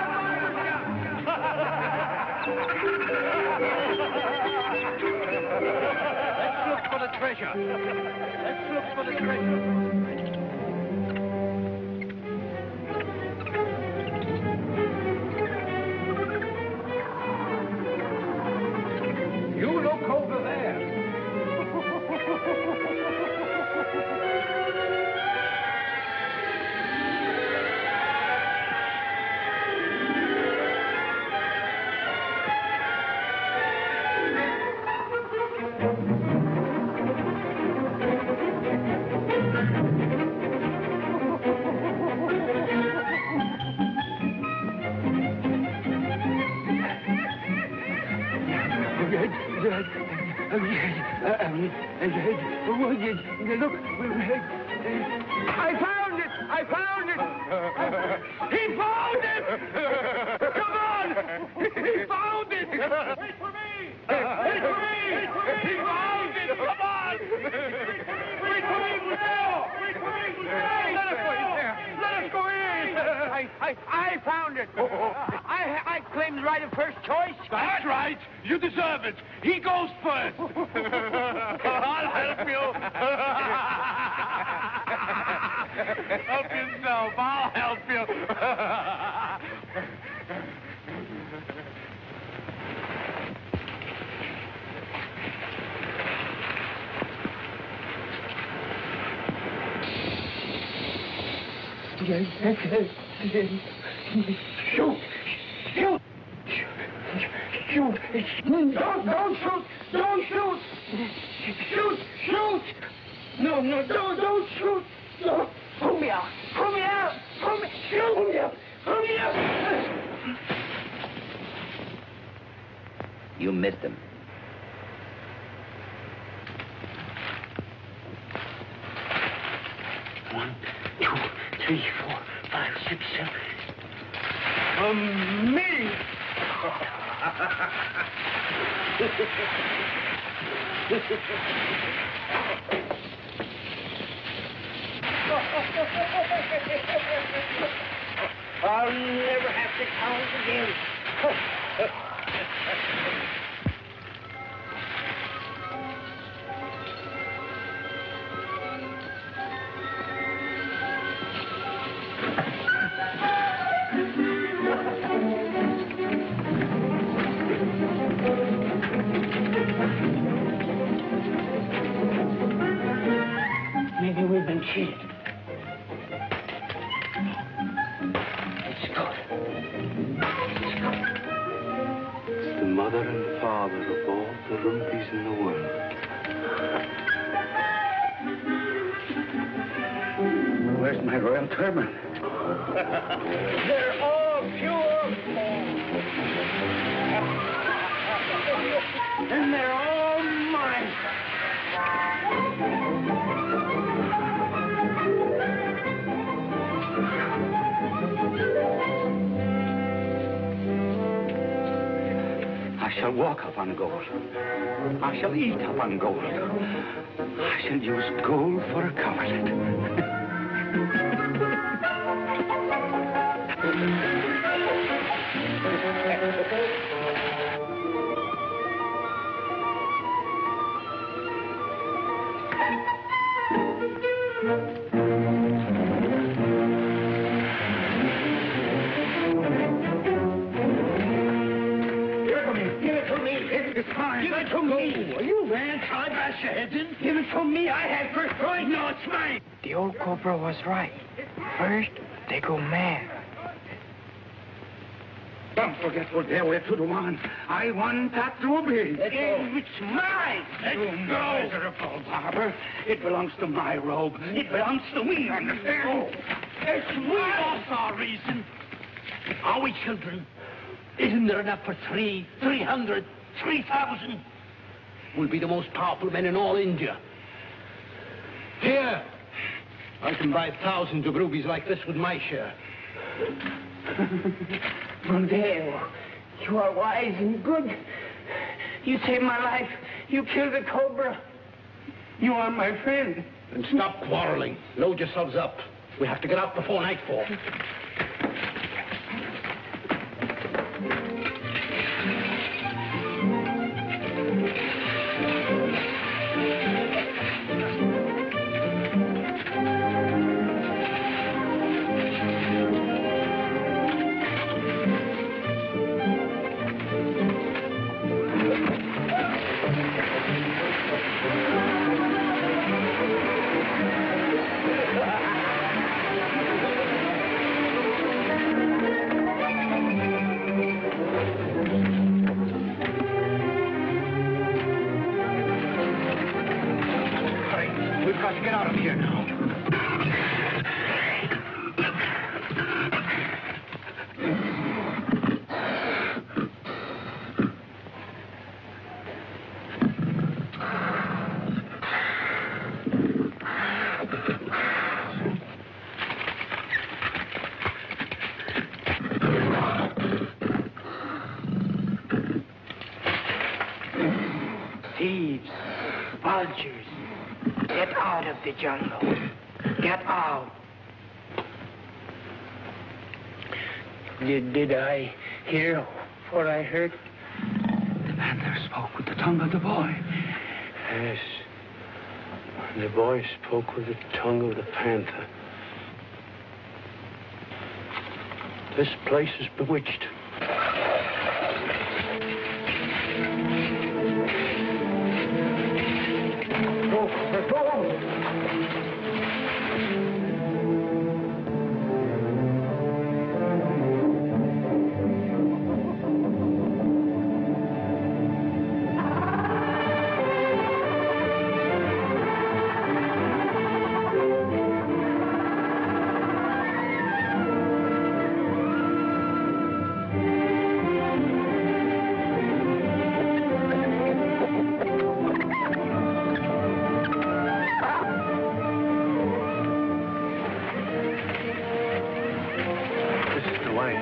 shops! Let's look for the treasure! Let's look for the treasure! You look over there. Look, I found it! I found it! He found it! Come on! He found it! Wait for me! Wait for me! He found it! Come on! Wait for me, Leo! Wait for me, Leo! Let us go in there! Let us go in! I, I, I found it! I, I claim the right of first choice. That's right. You deserve it. He goes first. I'll help you. Help yourself. I'll help you. Shoot! Shoot! Shoot! Don't, don't shoot! Don't shoot! Shoot! Shoot! No, no, don't, don't shoot! No. Pull me out! Pull me out! Pull me! Shoot! Pull me out! Pull me missed him. One, two, three, four, five, six, seven. Um, me! I'll never have to count again. Maybe we've been cheated. It's good. It's good. It's the mother and father of all the rubies in the world. Where's my royal turban? They're all pure and they're all mine. I shall walk upon gold. I shall eat upon gold. I shall use gold for a coverlet. It's mine. Give it to me. Are you man? I'll bash your heads in. Give it to me. I had first choice. No, it's mine. The old cobra was right. First, they go mad. Don't forget what they were to do, man. I want that ruby. It's mine. Let go. Miserable barber. It belongs to my robe. It belongs to me, understand? It's mine. That's our reason. Are we children? Isn't there enough for three, three hundred, three thousand? We'll be the most powerful men in all India. Here, I can buy thousands of rubies like this with my share. Mondeo, you are wise and good. You saved my life. You killed the cobra. You are my friend. And stop quarreling. Load yourselves up. We have to get out before nightfall. Thieves, vultures, get out of the jungle. Get out. Did, did I hear what I heard? The panther spoke with the tongue of the boy. Yes. The boy spoke with the tongue of the panther. This place is bewitched. mine.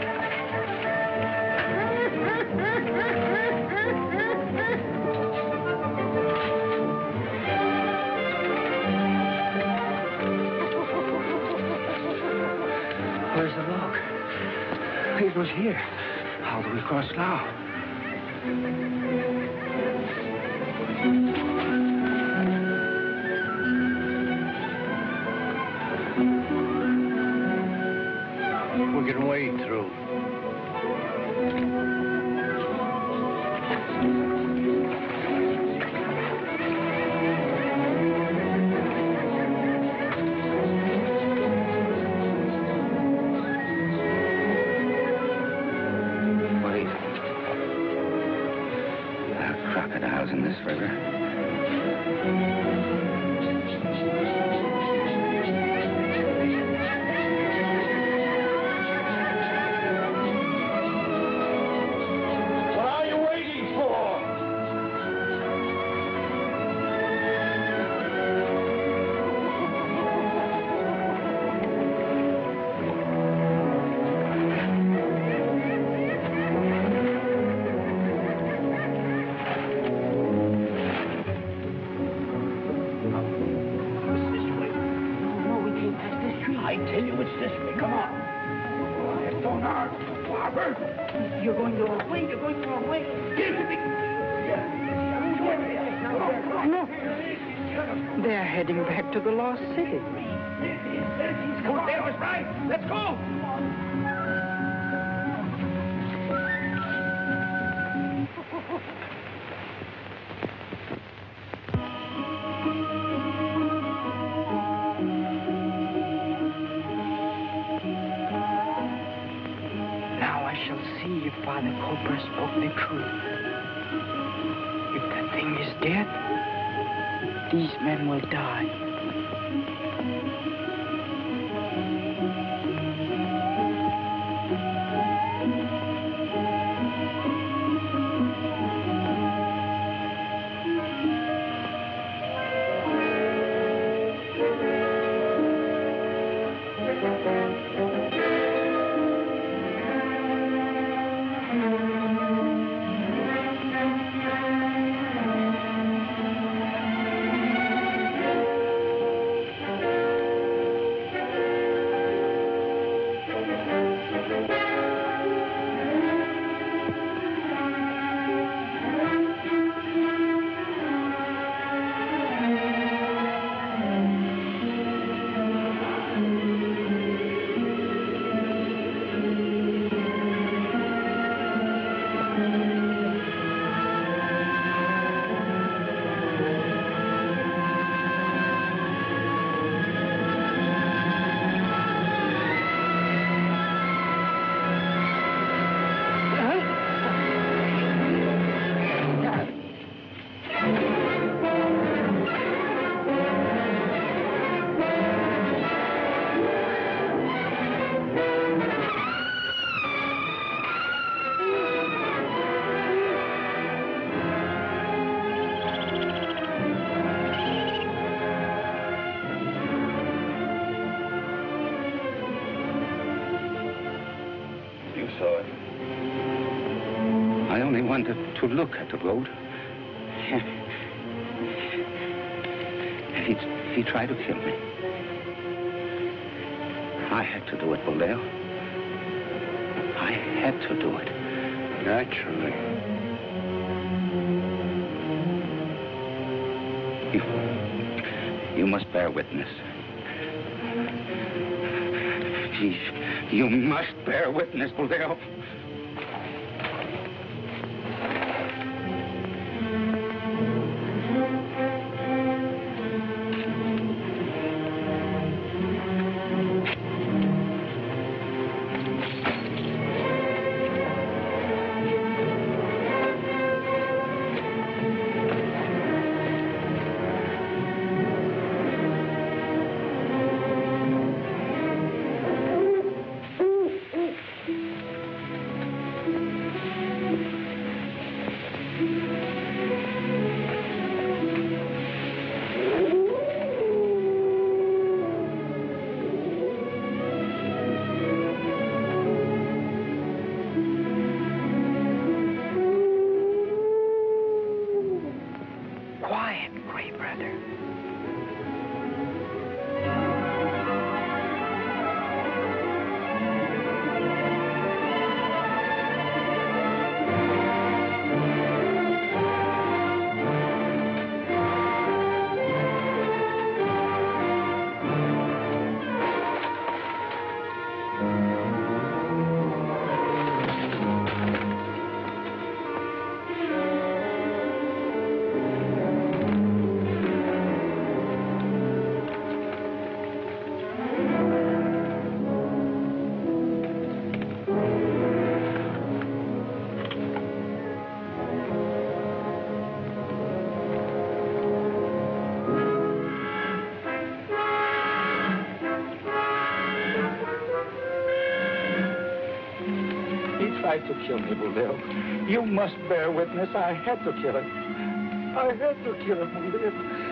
Where's the log? It was here. How do we cross now? We can wade through. Wait. There are crocodiles in this river. You're going the wrong way. You're going the wrong way. No. They're heading back to the lost city. Cordeiro was right. Let's go. See if Father Cobra spoke the truth. If the thing is dead, these men will die. To look at the road. He, he tried to kill me. I had to do it, Buldeo. I had to do it. Naturally. You, you must bear witness. You, you must bear witness, Buldeo. tried to kill me, Boudreaux. You must bear witness. I had to kill him. I had to kill him, Boudreaux.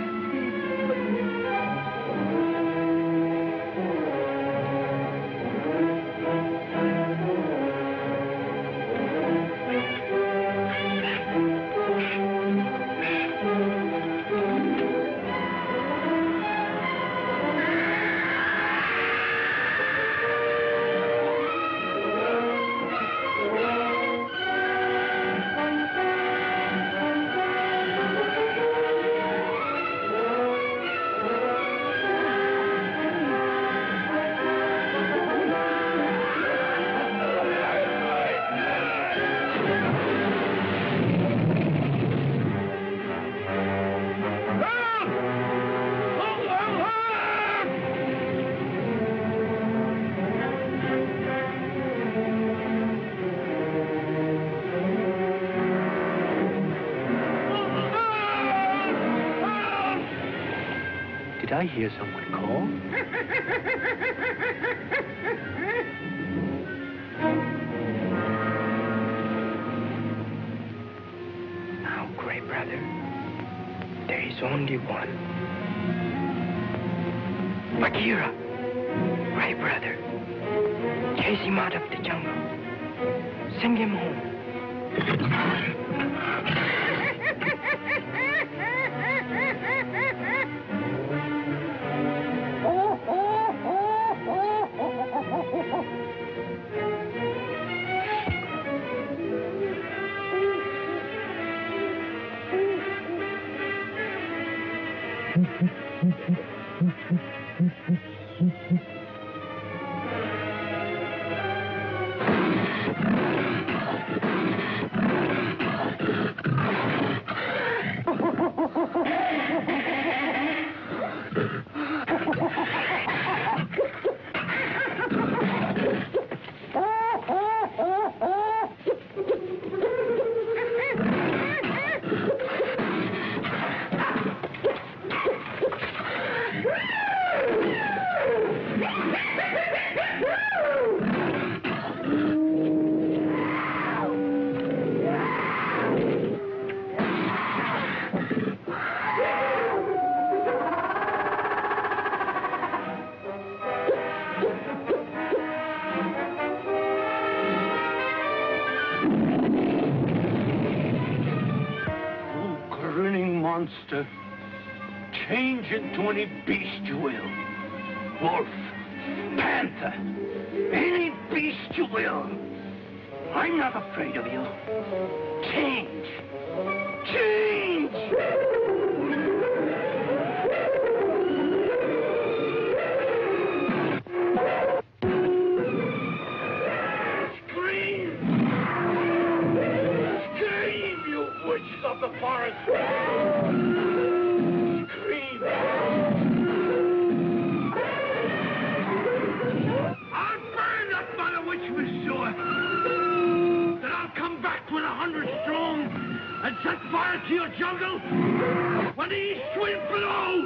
I hear someone call. Now, Gray Brother, there is only one. Bagheera, Gray Brother, chase him out of the jungle. Send him home. Monster. Change into any beast you will. Wolf, panther, any beast you will. I'm not afraid of you. Change. Change! Scream! Scream, you witches of the forest! And set fire to your jungle when the east wind blows!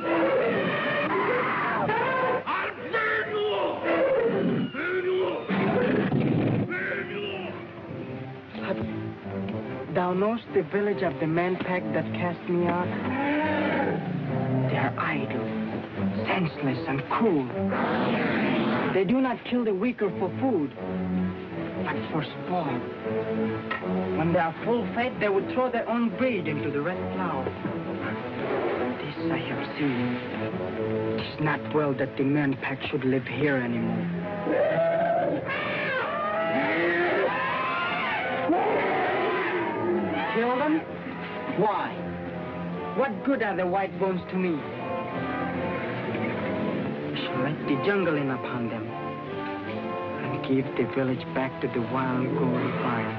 I'll burn you all! Burn you all! Burn you all! Thou knowest the village of the man pack that cast me out? They are idle, senseless, and cruel. They do not kill the weaker for food, but for sport. When they are full fed, they would throw their own breed into the red cloud. This I have seen. It is not well that the man pack should live here anymore. Kill them? Why? What good are the white bones to me? I shall let the jungle in upon them and give the village back to the wild golden vine.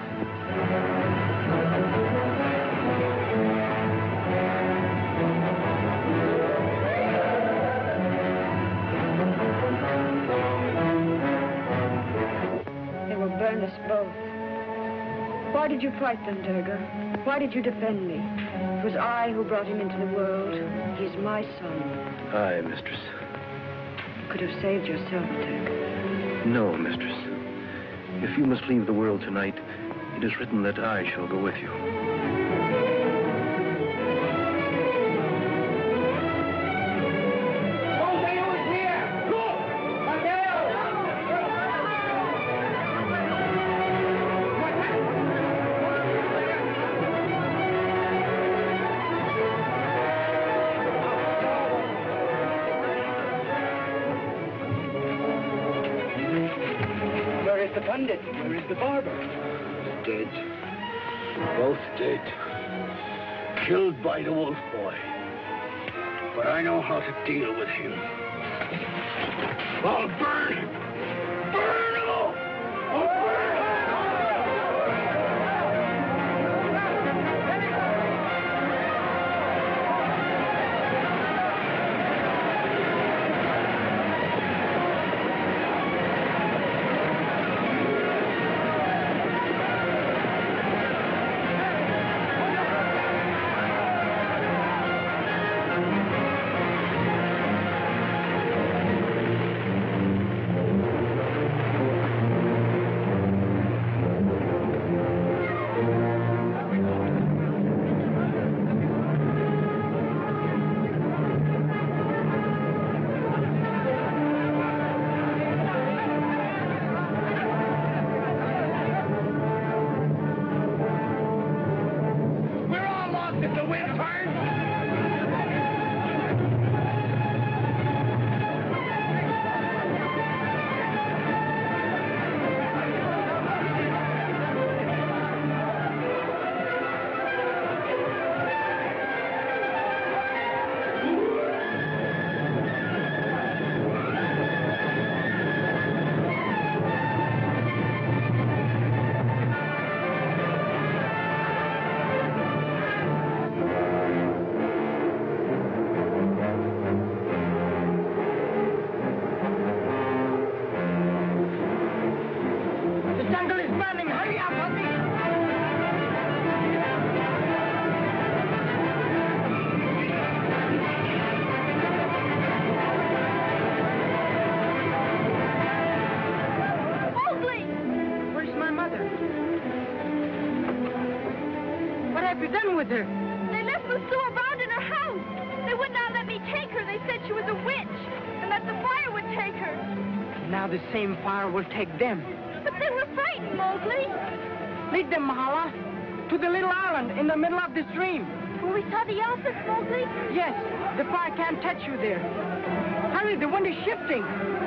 They will burn us both. Why did you fight them, Durga? Why did you defend me? It was I who brought him into the world. He's my son. Aye, mistress. You could have saved yourself, Durga. No, mistress. If you must leave the world tonight, it is written that I shall go with you. Where is the pundit? Where is the barber? Dead. Both dead. Killed by the wolf boy. But I know how to deal with him. I'll burn him. Burn him! I'll burn him! with her? They left Lucille around in her house. They would not let me take her. They said she was a witch and that the fire would take her. Now the same fire will take them. But they were frightened, Mowgli. Lead them, Mahala, to the little island in the middle of the stream. Where we saw the elephants, Mowgli? Yes, the fire can't touch you there. Hurry, the wind is shifting.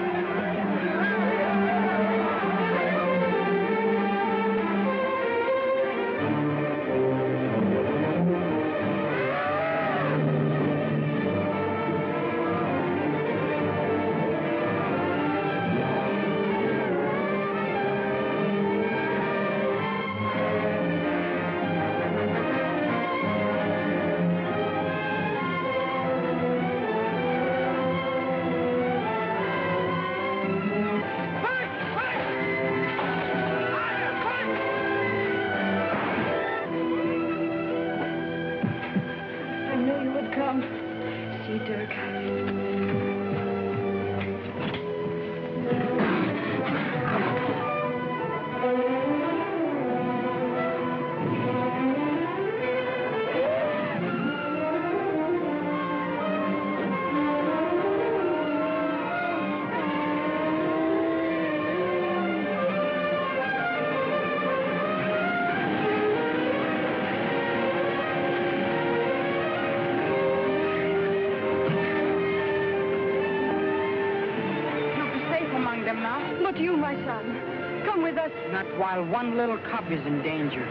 While one little cub is in danger.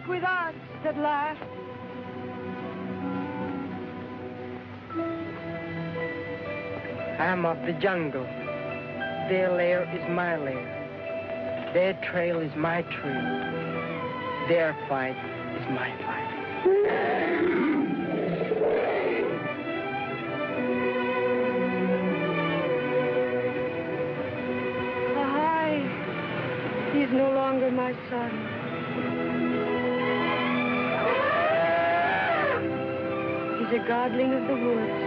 with arts that last. I'm of the jungle. Their lair is my lair. Their trail is my trail. Their fight is my fight. Aye, he's no longer my son. He's a godling of the woods.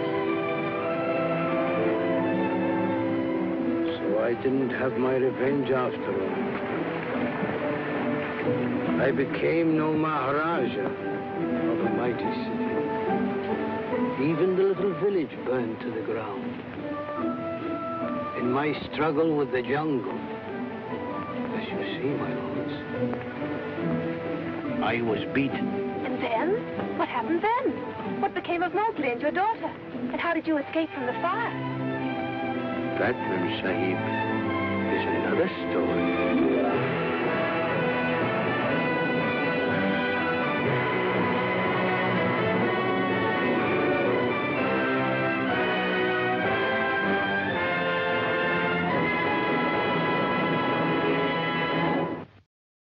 I didn't have my revenge after all. I became no Maharaja of a mighty city. Even the little village burned to the ground. In my struggle with the jungle, as you see, my lords, I was beaten. And then? What happened then? What became of Mowgli and your daughter? And how did you escape from the fire? That, Mem Sahib, is another story.